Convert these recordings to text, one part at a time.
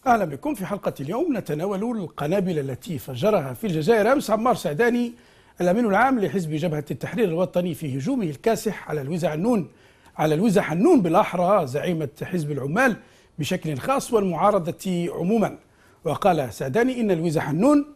أهلا بكم. في حلقة اليوم نتناول القنابل التي فجرها في الجزائر أمس عمار سعداني الأمين العام لحزب جبهة التحرير الوطني في هجومه الكاسح على لويزا حنون بالأحرى زعيمة حزب العمال بشكل خاص والمعارضة عموما. وقال سعداني إن لويزا حنون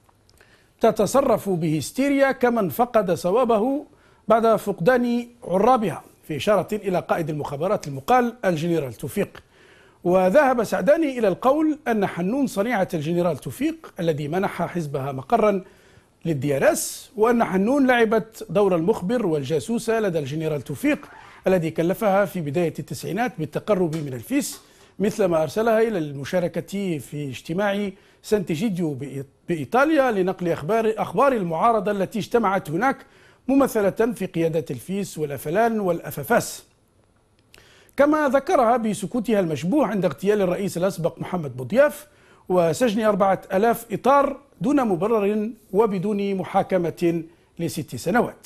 تتصرف بهستيريا كمن فقد صوابه بعد فقدان عرابها، في إشارة إلى قائد المخابرات المقال الجنرال توفيق. وذهب سعداني إلى القول أن حنون صنيعة الجنرال توفيق الذي منح حزبها مقرا للديارس، وأن حنون لعبت دور المخبر والجاسوسة لدى الجنرال توفيق الذي كلفها في بداية التسعينات بالتقرب من الفيس، مثلما أرسلها إلى المشاركة في اجتماع سانتيجيديو بإيطاليا لنقل أخبار المعارضة التي اجتمعت هناك ممثلة في قيادة الفيس والأفلان والأفافاس، كما ذكرها بسكوتها المشبوه عند اغتيال الرئيس الأسبق محمد بوضياف وسجن 4000 إطار دون مبرر وبدون محاكمة ل6 سنوات.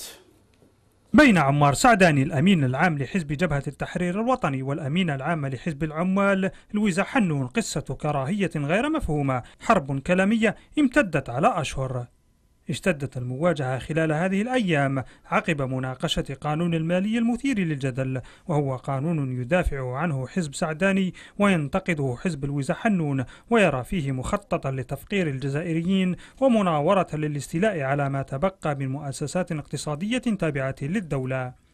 بين عمار سعداني الأمين العام لحزب جبهة التحرير الوطني والأمين العام لحزب العمال لويزا حنون قصة كراهية غير مفهومة، حرب كلامية امتدت على أشهر. اشتدت المواجهة خلال هذه الأيام عقب مناقشة قانون المالية المثير للجدل، وهو قانون يدافع عنه حزب سعداني وينتقده حزب لويزا حنون، ويرى فيه مخططا لتفقير الجزائريين ومناورة للاستيلاء على ما تبقى من مؤسسات اقتصادية تابعة للدولة.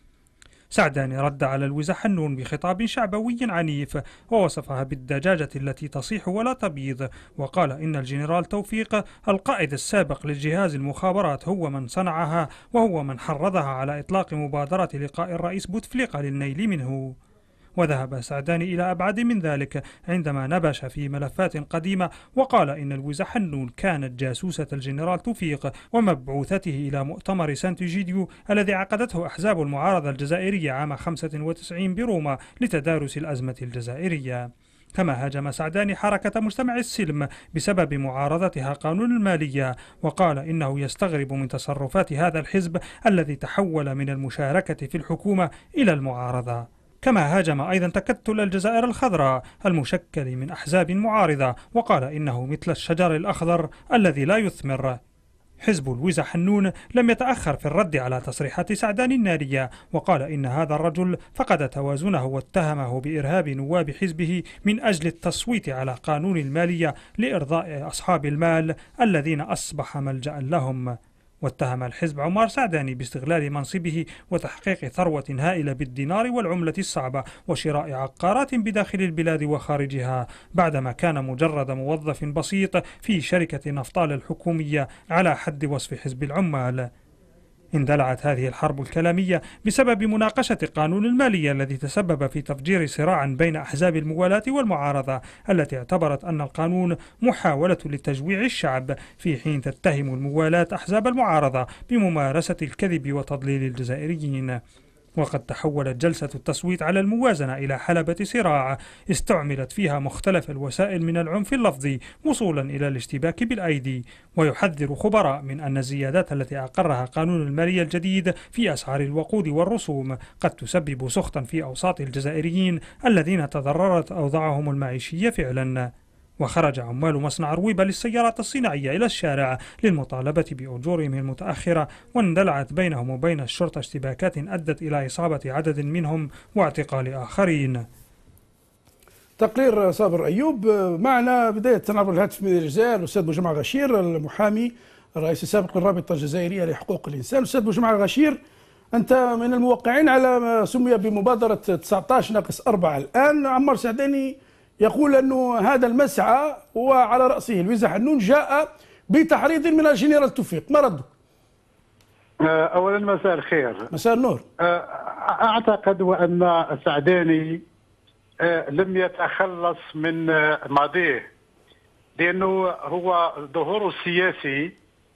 سعداني رد على لويزا حنون بخطاب شعبوي عنيف، ووصفها بالدجاجة التي تصيح ولا تبيض، وقال إن الجنرال توفيق القائد السابق للجهاز المخابرات هو من صنعها، وهو من حرضها على إطلاق مبادرة لقاء الرئيس بوتفليقة للنيل منه. وذهب سعداني إلى أبعد من ذلك عندما نبش في ملفات قديمة، وقال إن لويزا حنون كانت جاسوسة الجنرال توفيق ومبعوثته إلى مؤتمر سانتيجيديو الذي عقدته أحزاب المعارضة الجزائرية عام 95 بروما لتدارس الأزمة الجزائرية. كما هاجم سعداني حركة مجتمع السلم بسبب معارضتها قانون المالية، وقال إنه يستغرب من تصرفات هذا الحزب الذي تحول من المشاركة في الحكومة إلى المعارضة. كما هاجم أيضا تكتل الجزائر الخضراء المشكل من أحزاب معارضة، وقال إنه مثل الشجر الأخضر الذي لا يثمر. حزب لويزا حنون لم يتأخر في الرد على تصريحات سعداني النارية، وقال إن هذا الرجل فقد توازنه واتهمه بإرهاب نواب حزبه من أجل التصويت على قانون المالية لإرضاء أصحاب المال الذين أصبح ملجأ لهم. واتهم الحزب عمار سعداني باستغلال منصبه وتحقيق ثروة هائلة بالدينار والعملة الصعبة وشراء عقارات بداخل البلاد وخارجها، بعدما كان مجرد موظف بسيط في شركة نفطال الحكومية على حد وصف حزب العمال. اندلعت هذه الحرب الكلامية بسبب مناقشة قانون المالية الذي تسبب في تفجير صراع بين أحزاب الموالاة والمعارضة التي اعتبرت أن القانون محاولة لتجويع الشعب، في حين تتهم الموالاة أحزاب المعارضة بممارسة الكذب وتضليل الجزائريين. وقد تحولت جلسة التصويت على الموازنة إلى حلبة صراع استعملت فيها مختلف الوسائل من العنف اللفظي وصولا إلى الاشتباك بالأيدي. ويحذر خبراء من أن الزيادات التي أقرها قانون المالية الجديد في أسعار الوقود والرسوم قد تسبب سخطا في أوساط الجزائريين الذين تضررت أوضاعهم المعيشية فعلا. وخرج عمال مصنع رويبة للسيارات الصناعية إلى الشارع للمطالبة بأجورهم المتأخرة، واندلعت بينهم وبين الشرطة اشتباكات أدت إلى إصابة عدد منهم واعتقال آخرين. تقرير صابر أيوب. معنا بداية عبر الهاتف من الجزائر الأستاذ بوجمع غشير المحامي الرئيس السابق للرابطة الجزائرية لحقوق الإنسان. أستاذ بوجمع غشير، أنت من الموقعين على ما سمي بمبادرة 19-4. الآن عمار سعداني يقول أن هذا المسعى وعلى رأسه لويزا حنون جاء بتحريض من الجنرال توفيق، ما ردك؟ أولا مساء الخير. مساء النور. أعتقد وأن سعداني لم يتخلص من ماضيه، لأنه هو ظهوره السياسي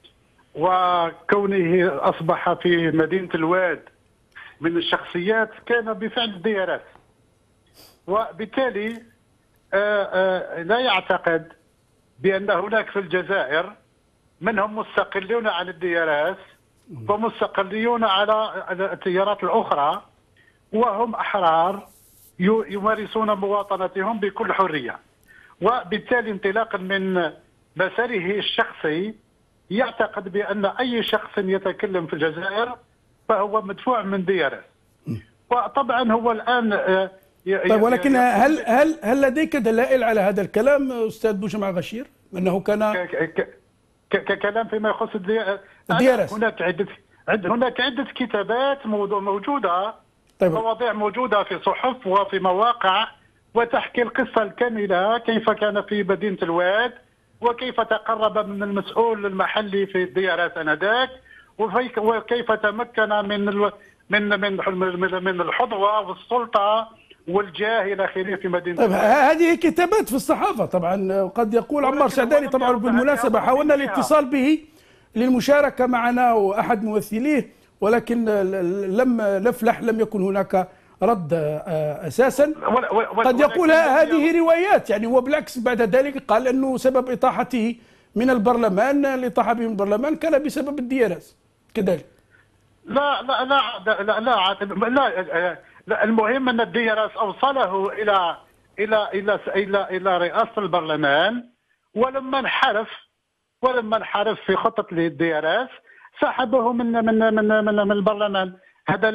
وكونه أصبح في مدينة الواد من الشخصيات كان بفعل الديارات، وبالتالي لا يعتقد بأن هناك في الجزائر من هم مستقلون عن الديارات ومستقلون على التيارات الأخرى، وهم أحرار يمارسون مواطنتهم بكل حرية. وبالتالي انطلاقا من مساره الشخصي يعتقد بأن أي شخص يتكلم في الجزائر فهو مدفوع من دياره. وطبعا هو الآن طيب، ولكن هل لديك دلائل على هذا الكلام أستاذ بوجمع غشير أنه كان كلام فيما يخص الديارس؟ هناك عدة كتابات موجودة، طيب. مواضيع موجودة في صحف وفي مواقع وتحكي القصة الكاملة، كيف كان في مدينة الواد وكيف تقرب من المسؤول المحلي في الديارات آنذاك وكيف تمكن من الحظوة والسلطة والجاه إلى آخره في مدينة طيب، الواد. هذه كتابات في الصحافة طبعا. قد يقول عمار سعداني طبعا، بالمناسبة حاولنا الاتصال به للمشاركة معنا وأحد ممثليه، ولكن لم نفلح، لم يكن هناك رد أساسا. قد يقول هذه روايات، يعني هو بالعكس بعد ذلك قال أنه سبب إطاحته من البرلمان، الإطاحة به من البرلمان كان بسبب الديارس كذلك. لا لا لا لا لا, لا, لا المهم أن الديارس أوصله إلى رئاسة البرلمان، ولما انحرف في خطة الديارس سحبه من البرلمان. هذا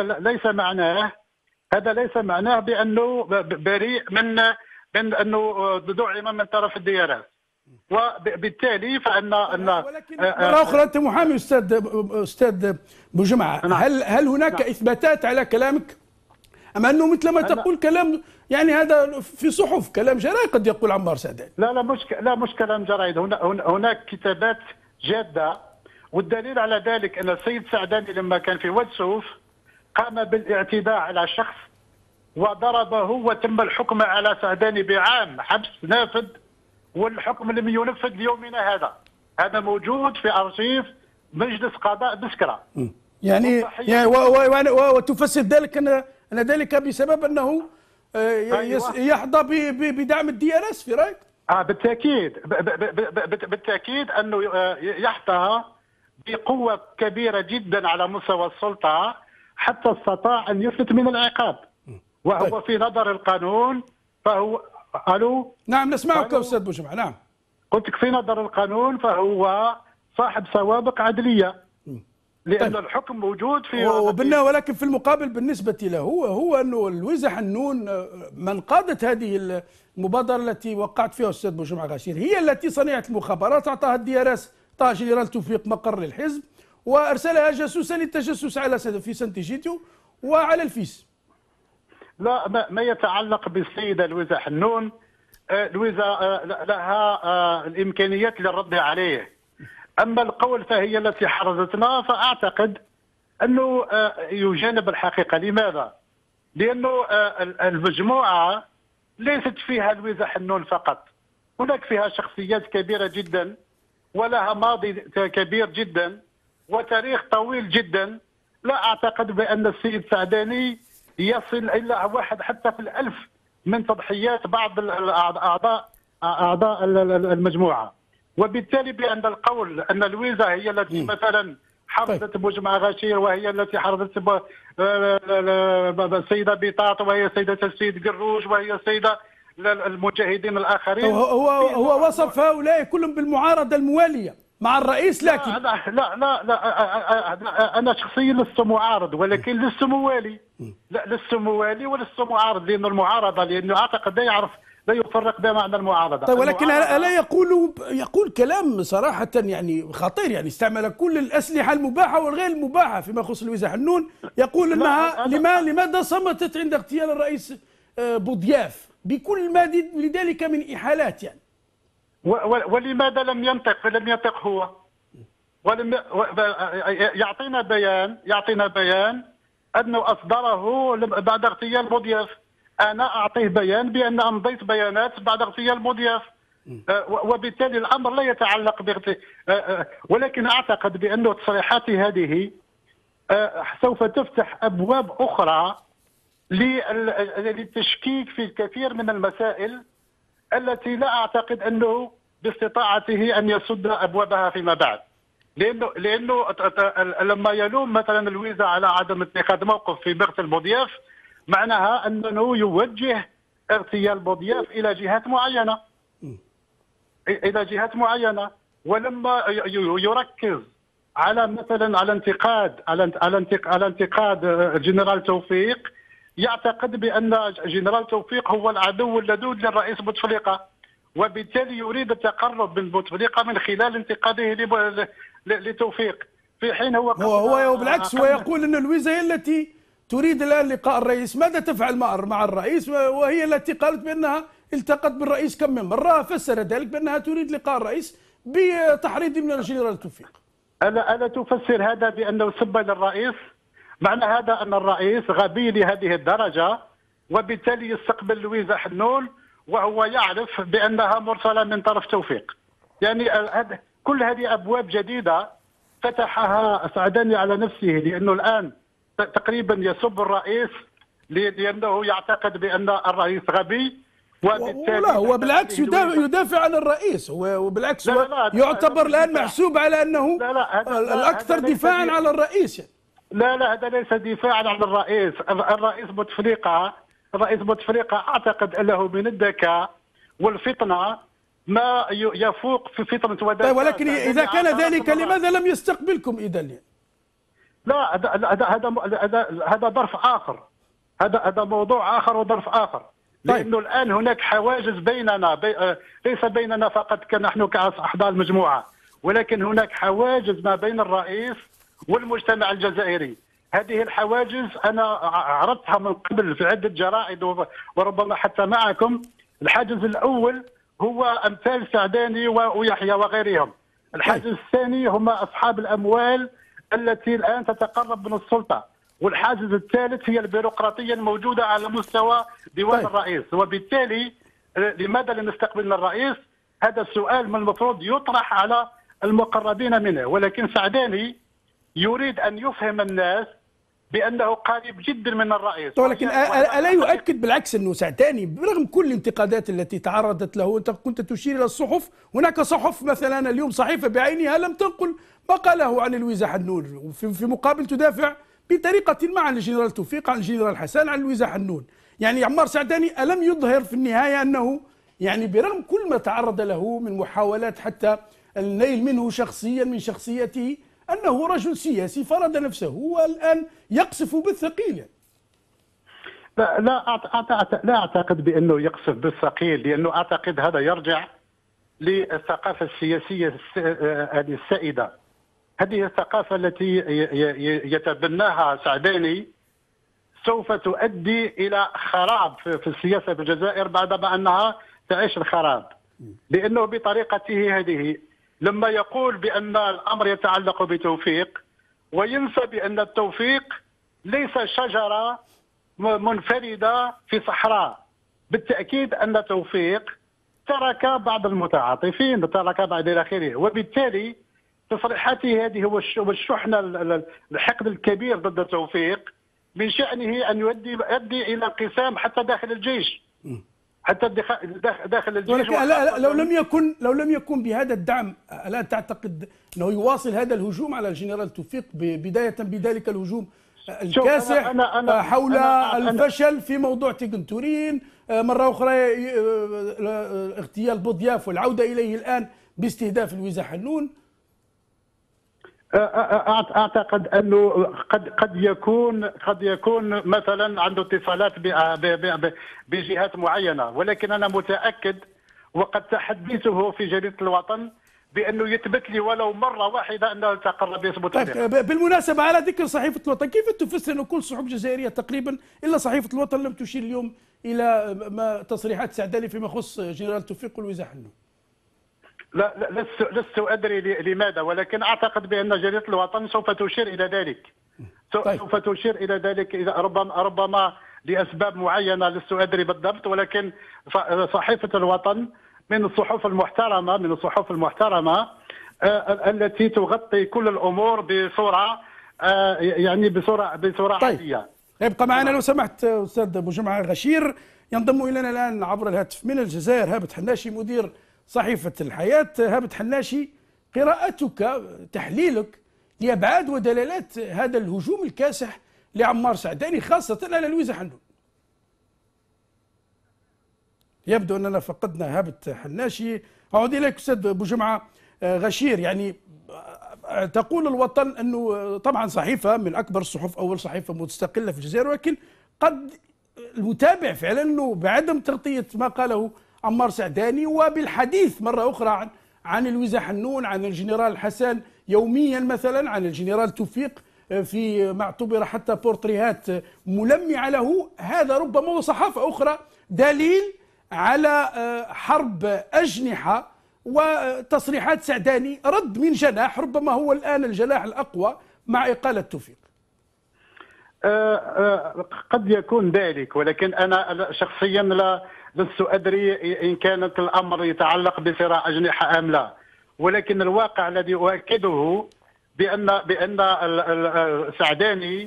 ليس معناه بأنه بريء من أنه دعم من طرف الديارات. وبالتالي ولكن مرة أخرى أنت محامي أستاذ بوجمعة، هل هناك إثباتات على كلامك أم أنه مثل ما تقول كلام يعني هذا في صحف كلام جرايد قد يقول عمار سعداني؟ لا مش كلام جرايد، هناك كتابات جادة، والدليل على ذلك أن السيد سعداني لما كان في وادسوف قام بالاعتداء على شخص وضربه وتم الحكم على سعداني بعام حبس نافذ، والحكم لم ينفذ ليومنا هذا موجود في أرشيف مجلس قضاء بسكرة. يعني وتفسر ذلك أن ذلك بسبب أنه يحظى بدعم الديارس في رأيك؟ بالتأكيد أنه يحظى بقوة كبيرة جدا على مستوى السلطة حتى استطاع أن يفلت من العقاب، وهو في نظر القانون فهو نعم نسمعك أستاذ بوجمعة. نعم قلت لك في نظر القانون فهو صاحب سوابق عدلية، لأن طيب. الحكم موجود في ولكن في المقابل بالنسبة له هو أنه لويزا حنون من قادت هذه المبادرة التي وقعت فيها أستاذ بوجمعة غشير هي التي صنعت المخابرات، أعطاها الديارس، أعطاها جنرال توفيق مقر للحزب وأرسلها جاسوسا للتجسس على في سانتيجيتيو وعلى الفيس. لا ما يتعلق بالسيدة لويزا حنون، لويزا لها الإمكانيات للرد عليه. أما القول فهي التي حرزتنا، فأعتقد أنه يجانب الحقيقة. لماذا؟ لأنه المجموعة ليست فيها لويزا حنون فقط، هناك فيها شخصيات كبيرة جدا ولها ماضي كبير جدا وتاريخ طويل جدا. لا أعتقد بأن السيد سعداني يصل إلا واحد حتى في الألف من تضحيات بعض أعضاء المجموعة. وبالتالي بأن القول أن لويزا هي التي مثلا حرزت بوجمعة غشير، وهي التي حرزت السيدة بيطاط، وهي سيدة السيد قروش، وهي سيدة المجاهدين الآخرين. هو وصف هؤلاء كلهم بالمعارضة الموالية مع الرئيس، لكن لا أنا شخصيا لست معارض، ولكن لست موالي. لا لست موالي ولست معارض، لأن المعارضة لأنه أعتقد لا يفرق بين معنى المعارضة. طيب، ولكن ألا يقول كلام صراحة يعني خطير، يعني استعمل كل الأسلحة المباحة والغير المباحة فيما يخص لويزا حنون، يقول أنها لماذا صمتت عند اغتيال الرئيس بوضياف بكل ما لذلك من إحالات يعني. ولماذا لم ينطق هو؟ يعطينا بيان أنه أصدره بعد اغتيال بوضياف. أنا أعطيه بيان بأن أمضيت بيانات بعد اغتيال بوضياف، وبالتالي الأمر لا يتعلق ولكن أعتقد بأن تصريحات هذه سوف تفتح أبواب أخرى للتشكيك في الكثير من المسائل التي لا أعتقد أنه باستطاعته أن يسد أبوابها فيما بعد. لأنه لما يلوم مثلا لويزا على عدم اتخاذ موقف في مقتل بوضياف، معناها أنه يوجه اغتيال بوضياف إلى جهات معينة. الى جهات معينه، ولما يركز على مثلا على انتقاد الجنرال توفيق، يعتقد بان جنرال توفيق هو العدو اللدود للرئيس بوتفليقه، وبالتالي يريد التقرب من بوتفليقه من خلال انتقاده لتوفيق، في حين هو بالعكس هو يقول ان لويزا هي التي تريد الان لقاء الرئيس. ماذا تفعل مع الرئيس وهي التي قالت بانها التقت بالرئيس كم من مره؟ فسر ذلك بانها تريد لقاء الرئيس بتحريض من الجنرال توفيق. ألا تفسر هذا بأنه سب للرئيس؟ معنى هذا أن الرئيس غبي لهذه الدرجة، وبالتالي يستقبل لويزا حنون وهو يعرف بأنها مرسلة من طرف توفيق. يعني كل هذه أبواب جديدة فتحها سعداني على نفسه، لأنه الآن تقريبا يسب الرئيس لأنه يعتقد بأن الرئيس غبي، وبالتالي لا هو بالعكس يدافع عن الرئيس، وبالعكس هو يعتبر الآن محسوب على أنه الأكثر دفاعا على الرئيس يعني. لا هذا ليس دفاعا عن الرئيس. الرئيس بوتفليقة أعتقد أنه من الذكاء والفطنة ما يفوق في فطنة ودكاء. طيب ولكن إذا كان ذلك لماذا لم يستقبلكم إذا يعني؟ لا هذا ظرف آخر، هذا موضوع آخر وظرف آخر. لأنه الآن هناك حواجز بيننا، ليس بيننا فقط كنحن كأعضاء المجموعة، ولكن هناك حواجز ما بين الرئيس والمجتمع الجزائري. هذه الحواجز أنا عرضتها من قبل في عدة جرائد وربما حتى معكم. الحاجز الأول هو أمثال سعداني ويحيى وغيرهم. الحاجز الثاني هم أصحاب الأموال التي الآن تتقرب من السلطة. والحاجز الثالث هي البيروقراطية الموجودة على مستوى ديوان الرئيس. وبالتالي لماذا لا نستقبل من الرئيس؟ هذا السؤال من المفروض يطرح على المقربين منه، ولكن سعداني يريد أن يفهم الناس بأنه قريب جدا من الرئيس. ولكن ألا يؤكد بالعكس أنه سعداني برغم كل الانتقادات التي تعرضت له، أنت كنت تشير إلى الصحف، هناك صحف مثلا اليوم صحيفة بعينها لم تنقل ما قاله عن لويزا حنون، وفي مقابل تدافع بطريقة ما عن الجنرال توفيق، عن الجنرال حسن، عن لويزا حنون. يعني عمار سعداني ألم يظهر في النهاية أنه يعني برغم كل ما تعرض له من محاولات حتى النيل منه شخصيا من شخصيته أنه رجل سياسي فرض نفسه والآن يقصف بالثقيل يعني. لا أعتقد بأنه يقصف بالثقيل، لأنه أعتقد هذا يرجع للثقافة السياسية السائدة. هذه الثقافة التي يتبناها سعداني سوف تؤدي إلى خراب في السياسة في الجزائر بعدما أنها تعيش الخراب. لأنه بطريقته هذه لما يقول بأن الأمر يتعلق بتوفيق وينسى بأن التوفيق ليس شجرة منفردة في صحراء. بالتأكيد أن توفيق ترك بعض المتعاطفين، ترك بعض إلى آخره، وبالتالي تصريحاته هذه هو الشحنة الحقد الكبير ضد توفيق من شأنه أن يؤدي إلى انقسام حتى داخل الجيش، حتى داخل الجيش. ولكن لو لم يكن بهذا الدعم، ألا تعتقد أنه يواصل هذا الهجوم على الجنرال توفيق بداية بذلك الهجوم الكاسح حول الفشل في موضوع تيغنتورين، مرة أخرى اغتيال بوضياف والعودة إليه الآن باستهداف لويزا حنون؟ اعتقد انه قد يكون مثلا عنده اتصالات بجهات معينه، ولكن انا متاكد وقد تحديته في جريده الوطن بانه يثبت لي ولو مره واحده انه التقى الرئيس بوتفليقة. بالمناسبه على ذكر صحيفه الوطن، كيف تفسر انه كل الصحف الجزائريه تقريبا الا صحيفه الوطن لم تشير اليوم الى تصريحات سعداني فيما يخص جنرال توفيق ولويزا حنون؟ لا لست أدري لماذا، ولكن أعتقد بأن جريدة الوطن سوف تشير إلى ذلك. سوف تشير إلى ذلك إذا ربما لأسباب معينة لست أدري بالضبط، ولكن صحيفة الوطن من الصحف المحترمة التي تغطي كل الأمور بصورة عادية. يبقى معنا لو سمحت أستاذ أبو جمعة غشير. ينضم إلينا الآن عبر الهاتف من الجزائر هابت حناشي مدير صحيفة الحياة. هابت حناشي، قراءتك تحليلك لأبعاد ودلالات هذا الهجوم الكاسح لعمار سعداني خاصة على لويزا حنون. يبدو أننا فقدنا هابت حناشي. أعود إليك أستاذ بوجمعة غشير. يعني تقول الوطن أنه طبعا صحيفة من أكبر الصحف، أول صحيفة مستقلة في الجزائر، ولكن قد المتابع فعلا أنه بعدم تغطية ما قاله عمار سعداني وبالحديث مرة أخرى عن لويزا حنون، عن الجنرال حسن يوميا مثلا، عن الجنرال توفيق في ما اعتبر حتى بورتريهات ملمعة له، هذا ربما وصحافة أخرى دليل على حرب أجنحة. وتصريحات سعداني رد من جناح ربما هو الآن الجناح الأقوى مع إقالة توفيق. قد يكون ذلك، ولكن أنا شخصيا لست أدري إن كانت الأمر يتعلق بصراع أجنحة أم لا، ولكن الواقع الذي أؤكده بأن سعداني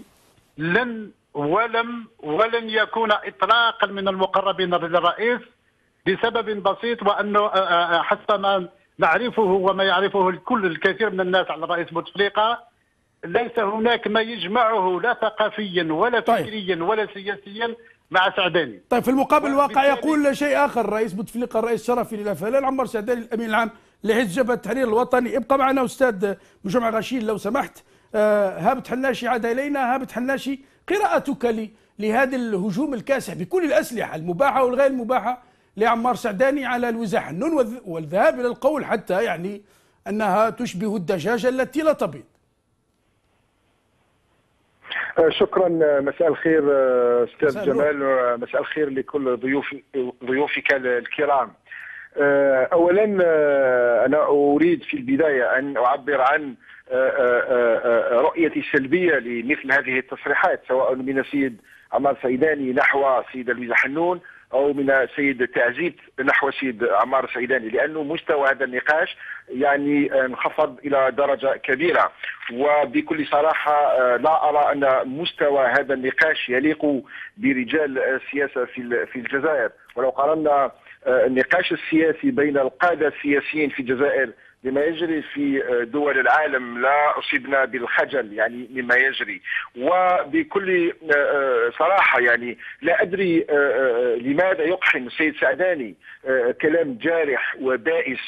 ولن يكون إطلاقا من المقربين للرئيس، بسبب بسيط، وأنه حسب ما نعرفه وما يعرفه الكثير من الناس على الرئيس بوتفليقة، ليس هناك ما يجمعه لا ثقافيا ولا فكريا ولا سياسيا مع سعداني. طيب في المقابل الواقع يقول شيء آخر الرئيس بوتفليقة، الرئيس الشرفي للأفلال عمار سعداني الأمين العام لحزب جبهة التحرير الوطني. ابقى معنا أستاذ بوجمعة غشير لو سمحت. هابت حناشي عاد إلينا. هابت حناشي، قراءتك لهذا الهجوم الكاسح بكل الأسلحة المباحة والغير المباحة لعمار سعداني على لويزا حنون، والذهاب إلى القول حتى يعني أنها تشبه الدجاجة التي لا تبيض. شكرا. مساء الخير أستاذ جمال، مساء الخير لكل ضيوفك الكرام. أولا أنا أريد في البداية أن أعبر عن رؤيتي السلبية لمثل هذه التصريحات، سواء من السيد عمار سعداني نحو السيدة لويزا حنون أو من السيد تعزيت نحو السيد عمار سعداني، لأنه مستوى هذا النقاش يعني انخفض إلى درجة كبيرة. وبكل صراحة لا أرى أن مستوى هذا النقاش يليق برجال السياسة في الجزائر. ولو قارنا النقاش السياسي بين القادة السياسيين في الجزائر بما يجري في دول العالم، لا أصيبنا بالخجل يعني مما يجري. وبكل صراحة يعني لا أدري لماذا يقحم السيد سعداني كلام جارح وبائس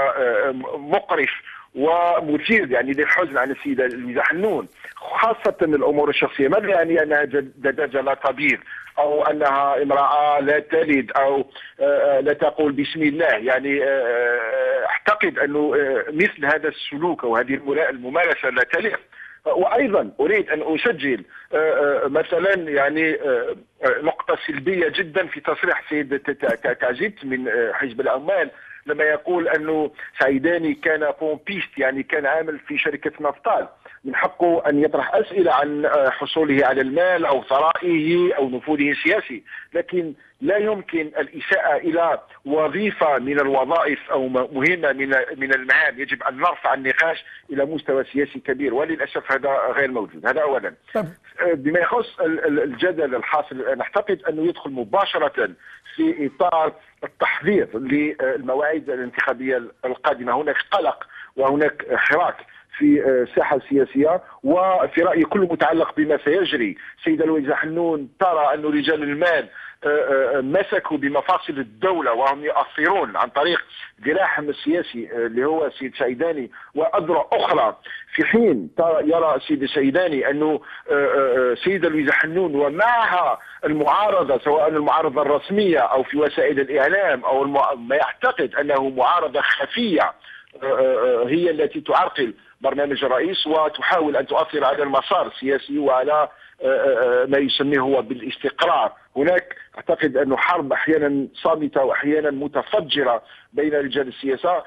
ومقرف ومثير يعني للحزن عن السيدة لويزا حنون، خاصة الأمور الشخصية. ماذا يعني أنها دجاجة لا تبيض، أو أنها امرأة لا تلد، أو لا تقول بسم الله؟ يعني أعتقد أنه مثل هذا السلوك أو هذه الممارسة لا تليق. وأيضا أريد أن أسجل مثلا يعني نقطة سلبية جدا في تصريح سيد تعزيت من حزب العمال، لما يقول أنه سعيداني كان بومبيست، يعني كان عامل في شركة نفطال، من حقه أن يطرح أسئلة عن حصوله على المال أو ثرائه أو نفوذه السياسي، لكن لا يمكن الإساءة إلى وظيفة من الوظائف أو مهمة من المهام. يجب أن نرفع النقاش إلى مستوى سياسي كبير، وللأسف هذا غير موجود. هذا أولا. بما يخص الجدل الحاصل، نعتقد أنه يدخل مباشرة في إطار التحضير للمواعيد الانتخابية القادمة. هناك قلق وهناك حراك في الساحة السياسية، وفي رأيي كل متعلق بما سيجري. سيدة لويزا حنون ترى أن رجال المال مسكوا بمفاصل الدولة وهم يؤثرون عن طريق جراحهم السياسي اللي هو سيد سعيداني وأذرع أخرى، في حين يرى سيد سعيداني أنه سيدة لويزا حنون ومعها المعارضة، سواء المعارضة الرسمية أو في وسائل الإعلام أو ما يعتقد أنه معارضة خفية، هي التي تعرقل برنامج الرئيس وتحاول أن تؤثر على المسار السياسي وعلى ما يسميه هو بالاستقرار. هناك أعتقد أنه حرب أحيانا صامتة وأحيانا متفجرة بين رجال السياسة،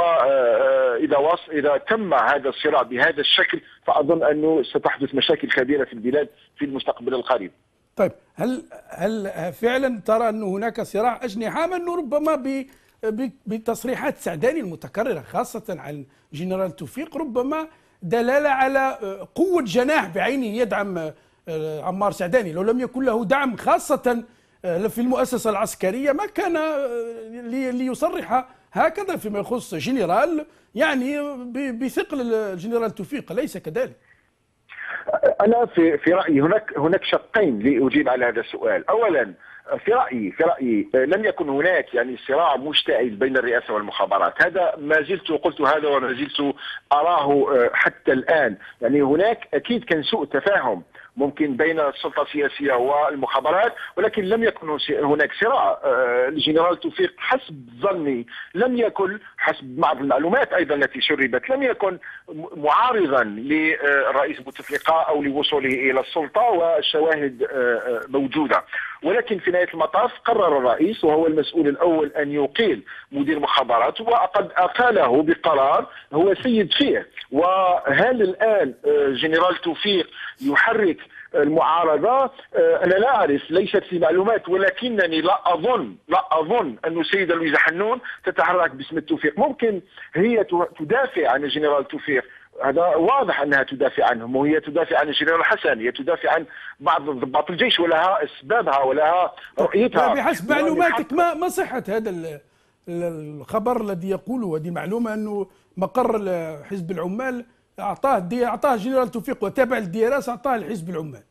وإذا تم هذا الصراع بهذا الشكل فأظن أنه ستحدث مشاكل كبيرة في البلاد في المستقبل القريب. طيب هل فعلا ترى أنه هناك صراع أجنحة، أنه ربما بتصريحات سعداني المتكررة خاصة عن جنرال توفيق ربما دلالة على قوة جناح بعينه يدعم عمار سعداني؟ لو لم يكن له دعم خاصة في المؤسسة العسكرية ما كان ليصرح هكذا فيما يخص جنرال يعني بثقل الجنرال توفيق، أليس كذلك؟ انا في رايي هناك شقين لاجيب على هذا السؤال. اولا في رايي لم يكن هناك يعني صراع مشتعل بين الرئاسه والمخابرات، هذا ما زلت قلت هذا وما زلت اراه حتى الان. يعني هناك اكيد كان سوء تفاهم ممكن بين السلطه السياسيه والمخابرات، ولكن لم يكن هناك صراع. الجنرال توفيق حسب ظني لم يكن، حسب بعض المعلومات ايضا التي شربت، لم يكن معارضا للرئيس بوتفليقه او لوصوله الى السلطه، والشواهد موجوده. ولكن في نهايه المطاف قرر الرئيس وهو المسؤول الاول ان يقيل مدير المخابرات، وقد اقاله بقرار هو سيد فيه. وهل الان جنرال توفيق يحرك المعارضة؟ أنا لا أعرف، ليست في معلومات، ولكنني لا أظن أن السيدة لويزا حنون تتحرك باسم التوفيق. ممكن هي تدافع عن الجنرال توفيق، هذا واضح أنها تدافع عنهم، وهي تدافع عن الجنرال حسن، هي تدافع عن بعض ضباط الجيش، ولها أسبابها ولها رؤيتها. بحسب معلوماتك ما صحة هذا الخبر الذي يقوله، وهذه المعلومة أنه مقر حزب العمال أعطاه جنرال توفيق وتابع للدراسة أعطاه لحزب العمال؟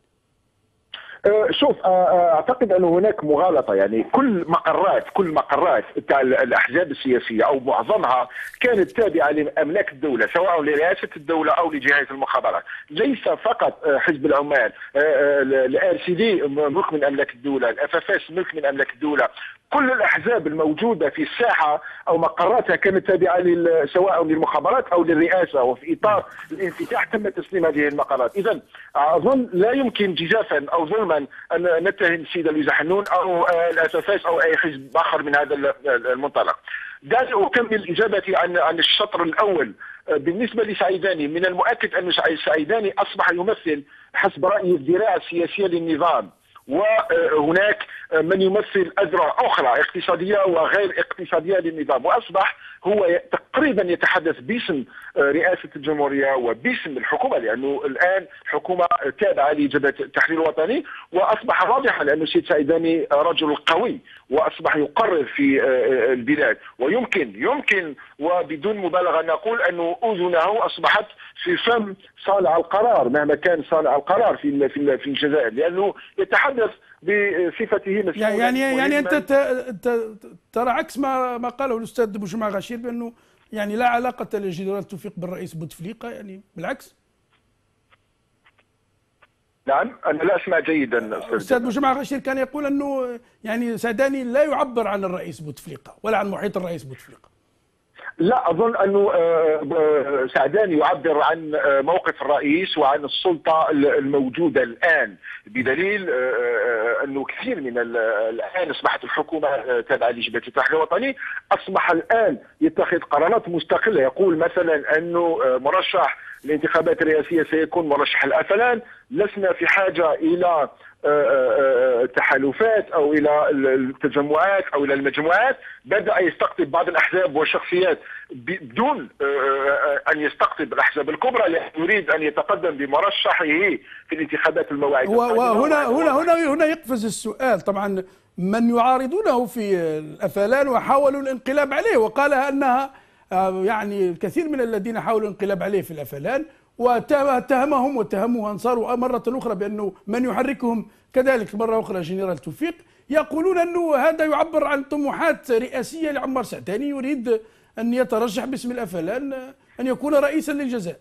شوف، اعتقد ان هناك مغالطه. يعني كل مقرات تاع الاحزاب السياسيه او معظمها كانت تابعه لاملاك الدوله، سواء لرئاسه الدوله او لجهات المخابرات. ليس فقط حزب العمال، الار سي دي ملك من املاك الدوله، الاف اف اس ملك من املاك الدوله. كل الاحزاب الموجوده في الساحه او مقراتها كانت تابعه سواء للمخابرات او للرئاسه، وفي اطار الانفتاح تم تسليم هذه المقرات. اذا اظن لا يمكن جزافا او ظلما ان نتهم السيده لويزا حنون او الاف اف اس او اي حزب اخر من هذا المنطلق. دعني اكمل اجابتي عن الشطر الاول. بالنسبه لسعيداني، من المؤكد ان سعيداني اصبح يمثل حسب رايي الذراع السياسيه للنظام، وهناك من يمثل أذرع أخرى اقتصادية وغير اقتصادية للنظام، وأصبح هو تقريبا يتحدث باسم رئاسة الجمهورية وباسم الحكومة، لأنه الآن حكومة تابعة لجبهة التحرير الوطني. وأصبح واضحا أن السيد سعيداني رجل قوي وأصبح يقرر في البلاد، ويمكن وبدون مبالغة نقول أن أذنه أصبحت في فم صانع القرار مهما كان صانع القرار في الجزائر، لأنه يتحدث بصفته مسؤولا. يعني أنت ترى عكس ما قاله الأستاذ بوجمع غشير بأنه يعني لا علاقة للجنرال توفيق بالرئيس بوتفليقة، يعني بالعكس. نعم، أنا لا أسمع جيدا. أستاذ بوجمع غشير كان يقول أنه يعني سعداني لا يعبر عن الرئيس بوتفليقة ولا عن محيط الرئيس بوتفليقة. لا أظن أنه سعداني يعبر عن موقف الرئيس وعن السلطة الموجودة الآن، بدليل أنه كثير من الآن أصبحت الحكومة تابعة لجبهة التحرير الوطني، أصبح الآن يتخذ قرارات مستقلة. يقول مثلا أنه مرشح الانتخابات الرئاسية سيكون مرشح الأفلان، لسنا في حاجة إلى تحالفات أو إلى التجمعات أو إلى المجموعات. بدأ يستقطب بعض الأحزاب والشخصيات بدون أن يستقطب الأحزاب الكبرى، لأنه يريد أن يتقدم بمرشحه في الانتخابات الموعد. وهنا يقفز السؤال، طبعا من يعارضونه في الأفلان وحاولوا الانقلاب عليه، وقال أنها يعني الكثير من الذين حاولوا الانقلاب عليه في الأفلان واتهموه أنصاره مرة أخرى بأنه من يحركهم كذلك مرة أخرى جنرال توفيق، يقولون أنه هذا يعبر عن طموحات رئاسية لعمار سعداني، يريد أن يترشح باسم الأفلان أن يكون رئيسا للجزائر.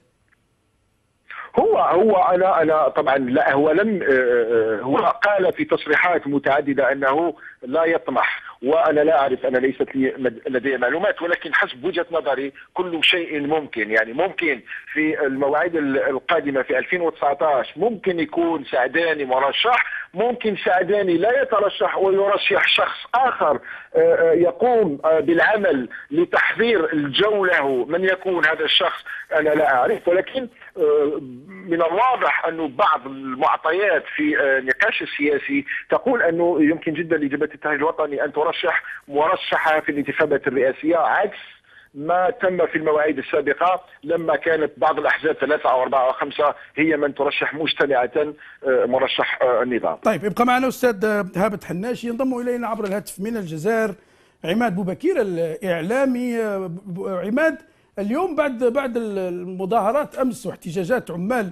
هو انا طبعا لا، هو قال في تصريحات متعدده انه لا يطمح، وانا لا اعرف، انا ليست لدي معلومات، ولكن حسب وجهه نظري كل شيء ممكن. يعني ممكن في المواعيد القادمه في 2019 ممكن يكون سعداني مرشح، ممكن سعداني لا يترشح ويرشح شخص اخر يقوم بالعمل لتحضير الجو له. من يكون هذا الشخص انا لا اعرف، ولكن من الواضح انه بعض المعطيات في النقاش السياسي تقول انه يمكن جدا لجبهة التحرير الوطني ان ترشح مرشحة في الانتخابات الرئاسية، عكس ما تم في المواعيد السابقة لما كانت بعض الأحزاب 3 أو 4 أو 5 هي من ترشح مجتمعة مرشح النظام. طيب، يبقى معنا أستاذ هابت حناش. ينضم إلينا عبر الهاتف من الجزائر عماد بوبكير الإعلامي. عماد، اليوم بعد المظاهرات أمس واحتجاجات عمال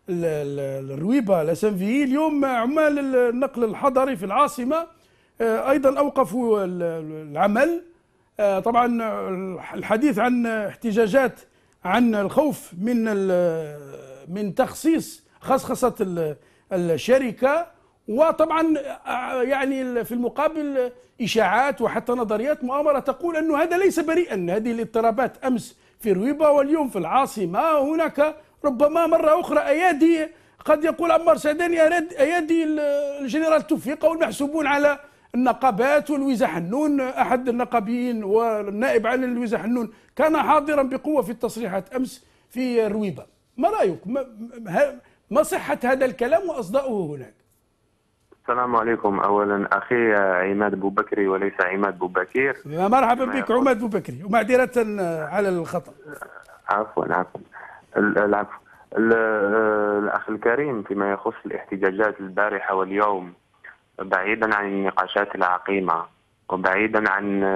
الرويبة الأسنفي. اليوم عمال النقل الحضري في العاصمة أيضا أوقفوا العمل. طبعا الحديث عن احتجاجات عن الخوف من تخصيص خصخصة الشركة، وطبعا يعني في المقابل إشاعات وحتى نظريات مؤامرة تقول أنه هذا ليس بريئا. هذه الاضطرابات أمس في رويبة واليوم في العاصمة هناك ربما مرة أخرى أيادي، قد يقول عمار سعداني أيادي الجنرال توفيق والمحسوبون على النقابات. والويزا حنون أحد النقابيين والنائب عن الويزا حنون كان حاضرا بقوة في التصريحات أمس في رويبة. ما رأيك؟ ما صحة هذا الكلام وأصداؤه هناك؟ السلام عليكم. اولا اخي عماد بوبكري وليس عماد بوبكير. مرحبا بك عماد بوبكري ومعذرة على الخطأ. عفوا العفو. الاخ الكريم، فيما يخص الاحتجاجات البارحة واليوم، بعيدا عن النقاشات العقيمة وبعيدا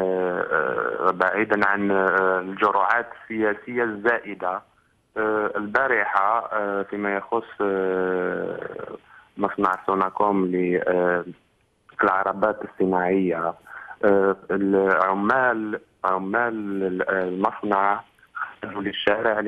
عن الجرعات السياسية الزائدة، البارحة فيما يخص مصنع سوناكوم للعربات الصناعية، عمال المصنع خرجوا للشارع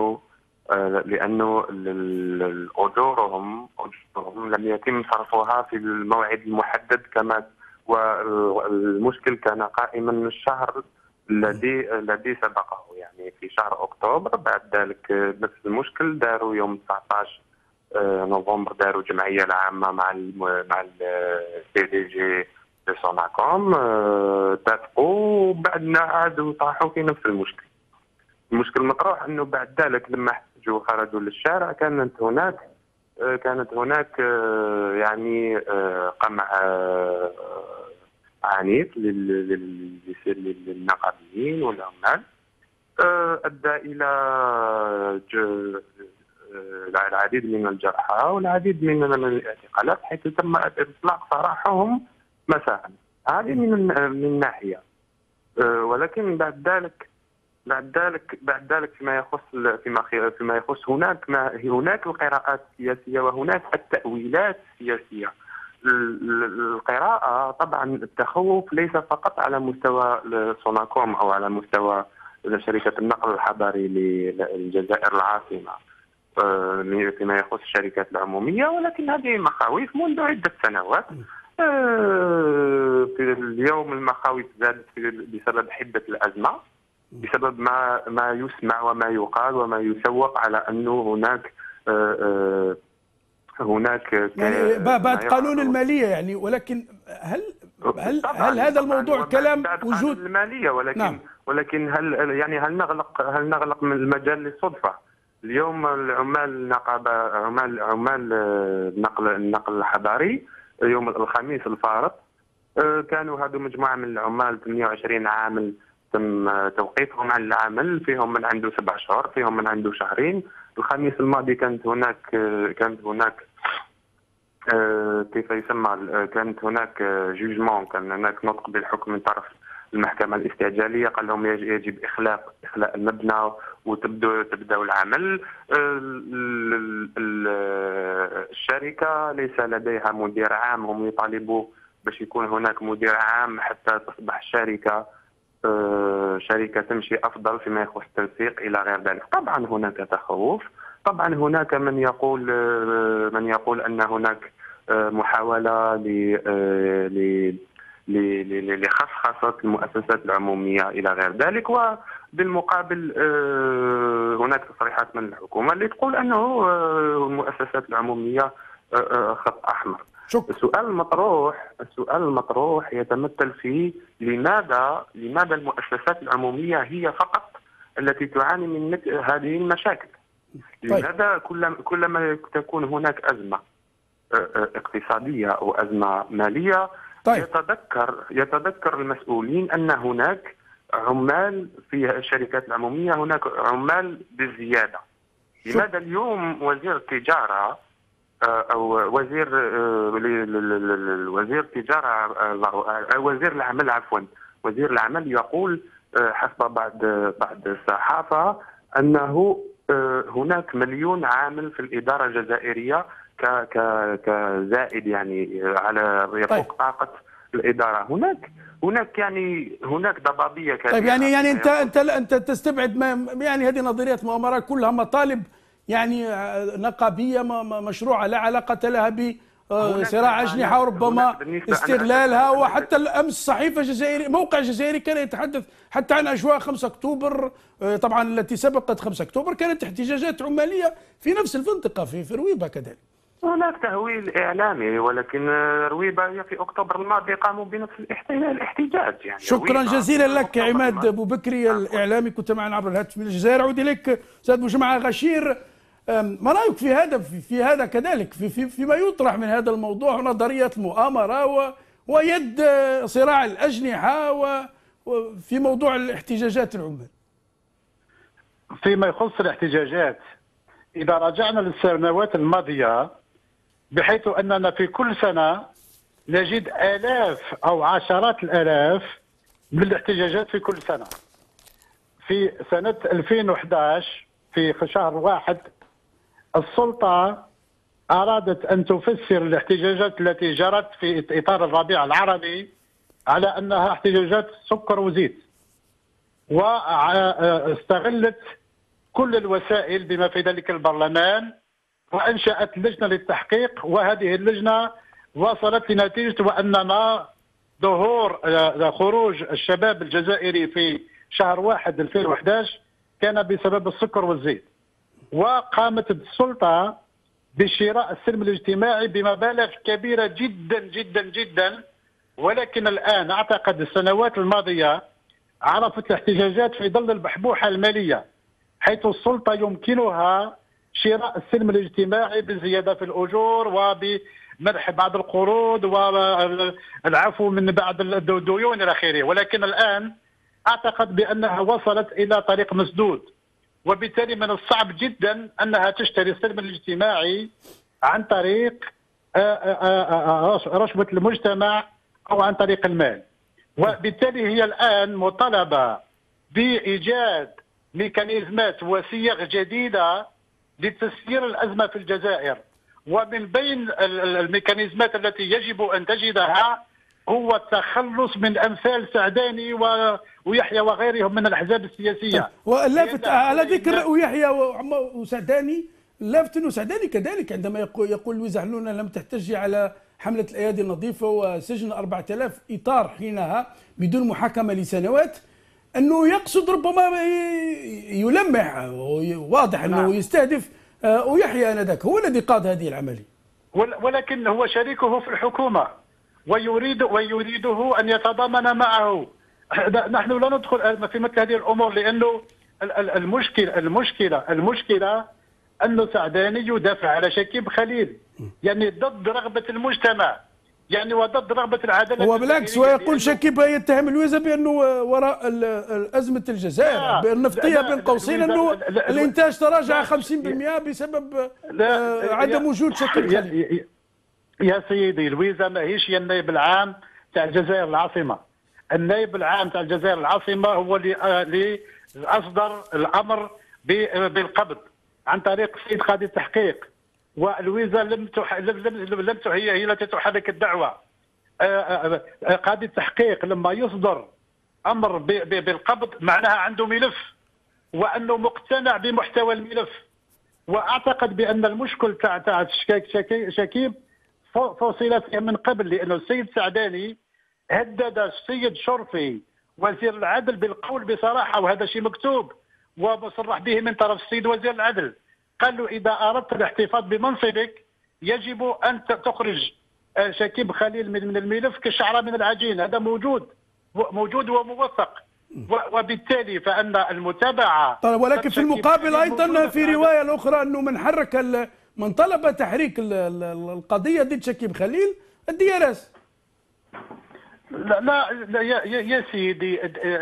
لأنه أجورهم لم يتم صرفها في الموعد المحدد كما، والمشكل كان قائما من الشهر الذي سبقه، يعني في شهر أكتوبر. بعد ذلك نفس المشكل داروا يوم 19 نوفمبر داروا جمعية العامة مع البي دي جي سوناكوم، اتفقوا وبعدنا عادوا طاحوا في نفس المشكل. المشكل مطروح انه بعد ذلك لما احتجوا خرجوا للشارع كانت هناك يعني قمع عنيف للنقابيين والعمال، ادى الى العديد من الجرحى والعديد من الاعتقالات، حيث تم اطلاق سراحهم مساء. هذه من ناحيه. ولكن بعد ذلك فيما يخص هناك القراءات السياسيه وهناك التأويلات السياسيه. القراءه طبعا التخوف ليس فقط على مستوى سوناكوم او على مستوى شركه النقل الحضري للجزائر العاصمه فيما يخص الشركات العموميه، ولكن هذه مخاوف منذ عده سنوات. في اليوم المخاوف زادت بسبب حده الازمه، بسبب ما يسمع وما يقال وما يسوق على انه هناك يعني بعد قانون الماليه يعني. ولكن هل هذا الموضوع كلام وجود الماليه، ولكن نعم. هل نغلق من المجال للصدفه؟ اليوم العمال النقل الحضري يوم الخميس الفارط كانوا هذو مجموعه من العمال 28 عامل تم توقيفهم عن العمل، فيهم من عنده 7 أشهر، فيهم من عنده شهرين. الخميس الماضي كانت هناك كيف يسمى، كانت هناك جوجمون، كان هناك نطق بالحكم من طرف المحكمة الاستعجالية، قال لهم يجب إخلاء المبنى وتبدأوا العمل. الشركة ليس لديها مدير عام، هم يطالبوا باش يكون هناك مدير عام حتى تصبح الشركة شركة تمشي أفضل فيما يخص التنسيق إلى غير ذلك. طبعا هناك تخوف، طبعا هناك من يقول أن هناك محاولة لخصخصة المؤسسات العمومية إلى غير ذلك، وبالمقابل هناك تصريحات من الحكومة اللي تقول أنه المؤسسات العمومية خط أحمر. السؤال المطروح يتمثل في لماذا المؤسسات العمومية هي فقط التي تعاني من مثل هذه المشاكل؟ لماذا كلما تكون هناك أزمة اقتصادية أو أزمة مالية يتذكر المسؤولين أن هناك عمال في الشركات العمومية، هناك عمال بالزيادة. لماذا اليوم وزير التجارة أو وزير العمل يقول حسب بعض الصحافة أنه هناك 1,000,000 عامل في الإدارة الجزائرية كزائد يعني على يفوق طاقة الإدارة. هناك ضبابية كثيرة. طيب يعني انت تستبعد يعني هذه نظريات مؤامرات كلها مطالب يعني نقابية مشروعة لا علاقة لها بصراع أجنحة وربما استغلالها. وحتى الأمس صحيفة جزائرية موقع جزائري كان يتحدث حتى عن أجواء 5 أكتوبر طبعا التي سبقت 5 أكتوبر، كانت احتجاجات عمالية في نفس المنطقة في رويبة كذلك. هناك تهويل إعلامي، ولكن رويبة في أكتوبر الماضي قاموا بنفس الاحتجاج يعني. شكرا جزيلا لك عماد أبو بكري الإعلامي، كنت معنا عبر الهاتف من الجزائر. أعود إليك أستاذ بوجمعة غشير، ما رأيك في هذا كذلك فيما يطرح من هذا الموضوع، نظرية المؤامرة ويد صراع الأجنحة وفي موضوع الاحتجاجات العمال؟ فيما يخص الاحتجاجات، إذا رجعنا للسنوات الماضية بحيث أننا في كل سنة نجد آلاف أو عشرات الآلاف من الاحتجاجات في كل سنة. في سنة 2011 في شهر 1 السلطة أرادت أن تفسر الاحتجاجات التي جرت في إطار الربيع العربي على أنها احتجاجات سكر وزيت، واستغلت كل الوسائل بما في ذلك البرلمان وأنشأت لجنة للتحقيق، وهذه اللجنة وصلت لنتيجة وأننا ظهور خروج الشباب الجزائري في شهر 1 2011 كان بسبب السكر والزيت. وقامت السلطة بشراء السلم الاجتماعي بمبالغ كبيرة جدا جدا جدا، ولكن الآن أعتقد السنوات الماضية عرفت الاحتجاجات في ظل البحبوحة المالية، حيث السلطة يمكنها شراء السلم الاجتماعي بالزيادة في الأجور وبمنح بعض القروض والعفو من بعض الديون إلى آخره. ولكن الآن أعتقد بأنها وصلت إلى طريق مسدود، وبالتالي من الصعب جدا أنها تشتري السلم الاجتماعي عن طريق رشوة المجتمع أو عن طريق المال. وبالتالي هي الآن مطالبة بإيجاد ميكانيزمات وصيغ جديدة لتسيير الأزمة في الجزائر. ومن بين الميكانيزمات التي يجب أن تجدها هو التخلص من أمثال سعداني ويحيى وغيرهم من الأحزاب السياسية. واللافت على ذكر ويحيى وسعداني، اللافت أنه سعداني كذلك عندما يقول لويزا حنون لم تحتج على حملة الأيادي النظيفة وسجن 4000 إطار حينها بدون محاكمة لسنوات، أنه يقصد ربما يلمح، واضح أنه يستهدف ويحيى آنذاك هو الذي قاد هذه العملية، ولكن هو شريكه في الحكومة ويريده أن يتضامن معه. نحن لا ندخل في مثل هذه الأمور، لأنه المشكلة أن سعداني يدافع على شكيب خليل، يعني ضد رغبة المجتمع، يعني وضد رغبة العدالة. هو بالعكس، ويقول شكيب يتهم الويزا بأنه وراء أزمة الجزائر النفطية بين قوسين، أنه الإنتاج تراجع 50% بسبب عدم وجود شكيب خليل. يا سيدي، الويزا ماهيش هي النائب العام تاع الجزائر العاصمة. النائب العام تاع الجزائر العاصمة هو اللي أصدر الأمر بالقبض عن طريق السيد قاضي التحقيق، والويزا لم هي التي تحرك الدعوة. قاضي التحقيق لما يصدر أمر بالقبض معناها عنده ملف وأنه مقتنع بمحتوى الملف. وأعتقد بأن المشكل تاع شكيب فصل فيه من قبل، لأنه السيد سعداني هدد السيد شرفي وزير العدل بالقول بصراحة، وهذا شيء مكتوب ومصرح به من طرف السيد وزير العدل. قال له إذا أردت الاحتفاظ بمنصبك يجب أن تخرج شكيب خليل من الملف كالشعرة من العجين. هذا موجود وموثق. وبالتالي فأن المتابعة. ولكن في المقابل أيضا في رواية أخرى أنه من طلب تحريك القضية ضد شكيب خليل الدياراس. لا يا سيدي،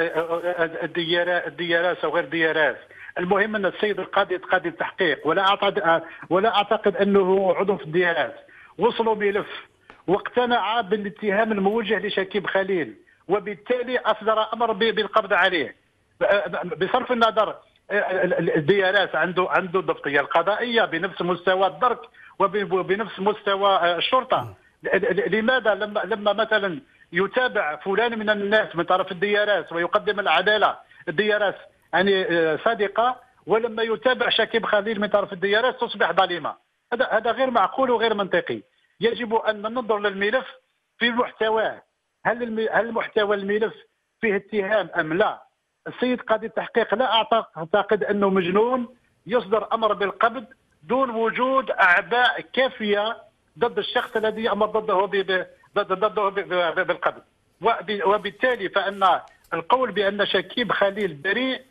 الدياراس أو غير دياراس، المهم أن السيد قاضي التحقيق ولا أعتقد أنه عضو في الدياراس وصلوا ملف واقتنع بالاتهام الموجه لشكيب خليل، وبالتالي أصدر أمر بالقبض عليه. بصرف النظر الديارات عنده الضبطيه القضائيه بنفس مستوى الدرك وبنفس مستوى الشرطه. لماذا لما مثلا يتابع فلان من الناس من طرف الديارات ويقدم العداله الديارات يعني صادقه، ولما يتابع شكيب خليل من طرف الديارات تصبح ظالمه؟ هذا غير معقول وغير منطقي. يجب ان ننظر للملف في محتواه. هل محتوى الملف فيه اتهام ام لا؟ السيد قاضي التحقيق لا اعتقد انه مجنون يصدر امر بالقبض دون وجود اعباء كافيه ضد الشخص الذي امر ضده بالقبض. وبالتالي فان القول بان شكيب خليل بريء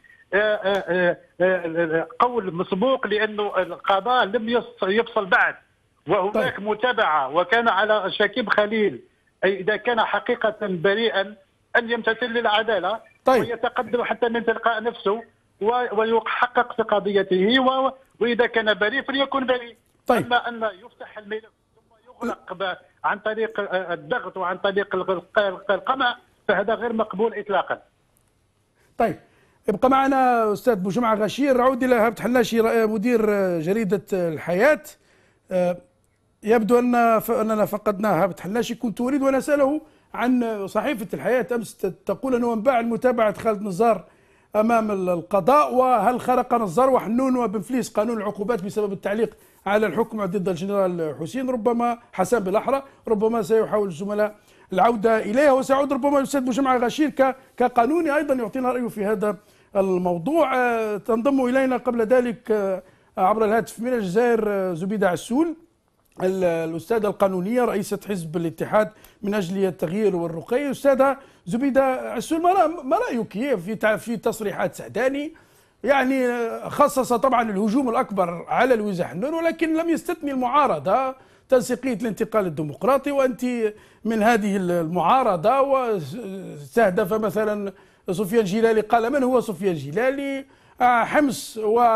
قول مسبوق، لانه القضاء لم يفصل بعد، وهناك متابعه، وكان على شكيب خليل أي إذا كان حقيقة بريئا أن يمتثل للعدالة ويتقدم حتى من تلقاء نفسه ويحقق في قضيته، وإذا كان بريء فليكن بريء. أما أن يفتح الملف ثم يغلق عن طريق الضغط وعن طريق القمع فهذا غير مقبول إطلاقا. طيب يبقى معنا أستاذ بوجمعة غشير. نعود إلى هابت حناشي مدير جريدة الحياة. يبدو أننا فقدنا هابت حناشي. كنت أريد أن أسأله عن صحيفة الحياة أمس تقول أنه انباع متابعة خالد نزار أمام القضاء، وهل خرق نزار وحنون وبن فليس قانون العقوبات بسبب التعليق على الحكم ضد الجنرال حسين؟ ربما حسن بالأحرى ربما سيحاول الزملاء العودة إليها، وسيعود ربما الأستاذ بوجمعة غشير كقانوني أيضا يعطينا رأيه في هذا الموضوع. تنضم إلينا قبل ذلك عبر الهاتف من الجزائر زبيدة عسول، الأستاذة القانونية رئيسة حزب الاتحاد من أجل التغيير والرقي. أستاذة زبيدة عسول، ما رأيك في تصريحات سعداني؟ يعني خصص طبعا الهجوم الأكبر على لويزا حنون، ولكن لم يستثني المعارضة تنسيقية الانتقال الديمقراطي، وأنت من هذه المعارضة، واستهدف مثلا سفيان جلالي. قال من هو سفيان جلالي؟ حمص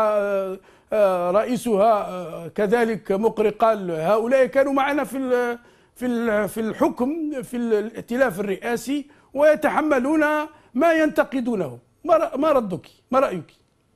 ورئيسها كذلك مقري قال هؤلاء كانوا معنا في الحكم في الائتلاف الرئاسي ويتحملون ما ينتقدونه. ما ردك؟ ما رأيك؟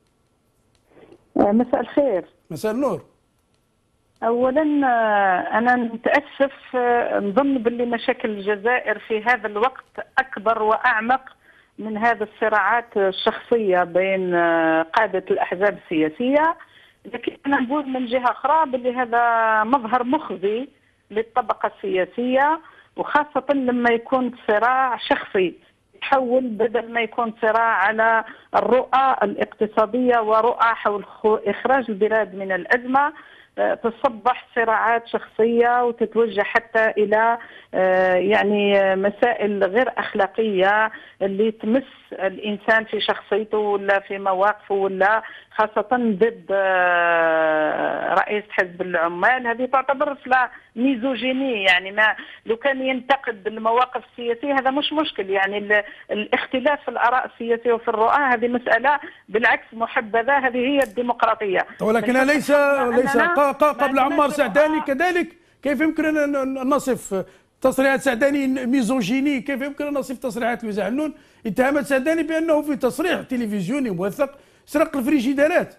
مساء الخير. مساء النور. اولا انا متاسف، نظن باللي مشاكل الجزائر في هذا الوقت اكبر واعمق من هذه الصراعات الشخصيه بين قاده الاحزاب السياسيه، لكن انا نقول من جهه اخرى باللي هذا مظهر مخزي للطبقه السياسيه، وخاصه لما يكون صراع شخصي يتحول بدل ما يكون صراع على الرؤى الاقتصاديه ورؤى حول اخراج البلاد من الازمه، تصبح صراعات شخصية وتتوجه حتى إلى يعني مسائل غير أخلاقية اللي تمس الإنسان في شخصيته ولا في مواقفه، ولا خاصة ضد رئيس حزب العمال. هذه تعتبر ميزوجينية، يعني ما لو كان ينتقد المواقف السياسية هذا مش مشكل، يعني الاختلاف في الآراء السياسية وفي الرؤى هذه مسألة بالعكس محبذة، هذه هي الديمقراطية. ولكن ليس قبل عمار سعداني كذلك. كيف يمكن أن نصف تصريحات سعداني ميزوجيني؟ كيف يمكن أن نصف تصريحات لويزا حنون؟ اتهمت سعداني بأنه في تصريح تلفزيوني موثق سرق الفريجيدارات.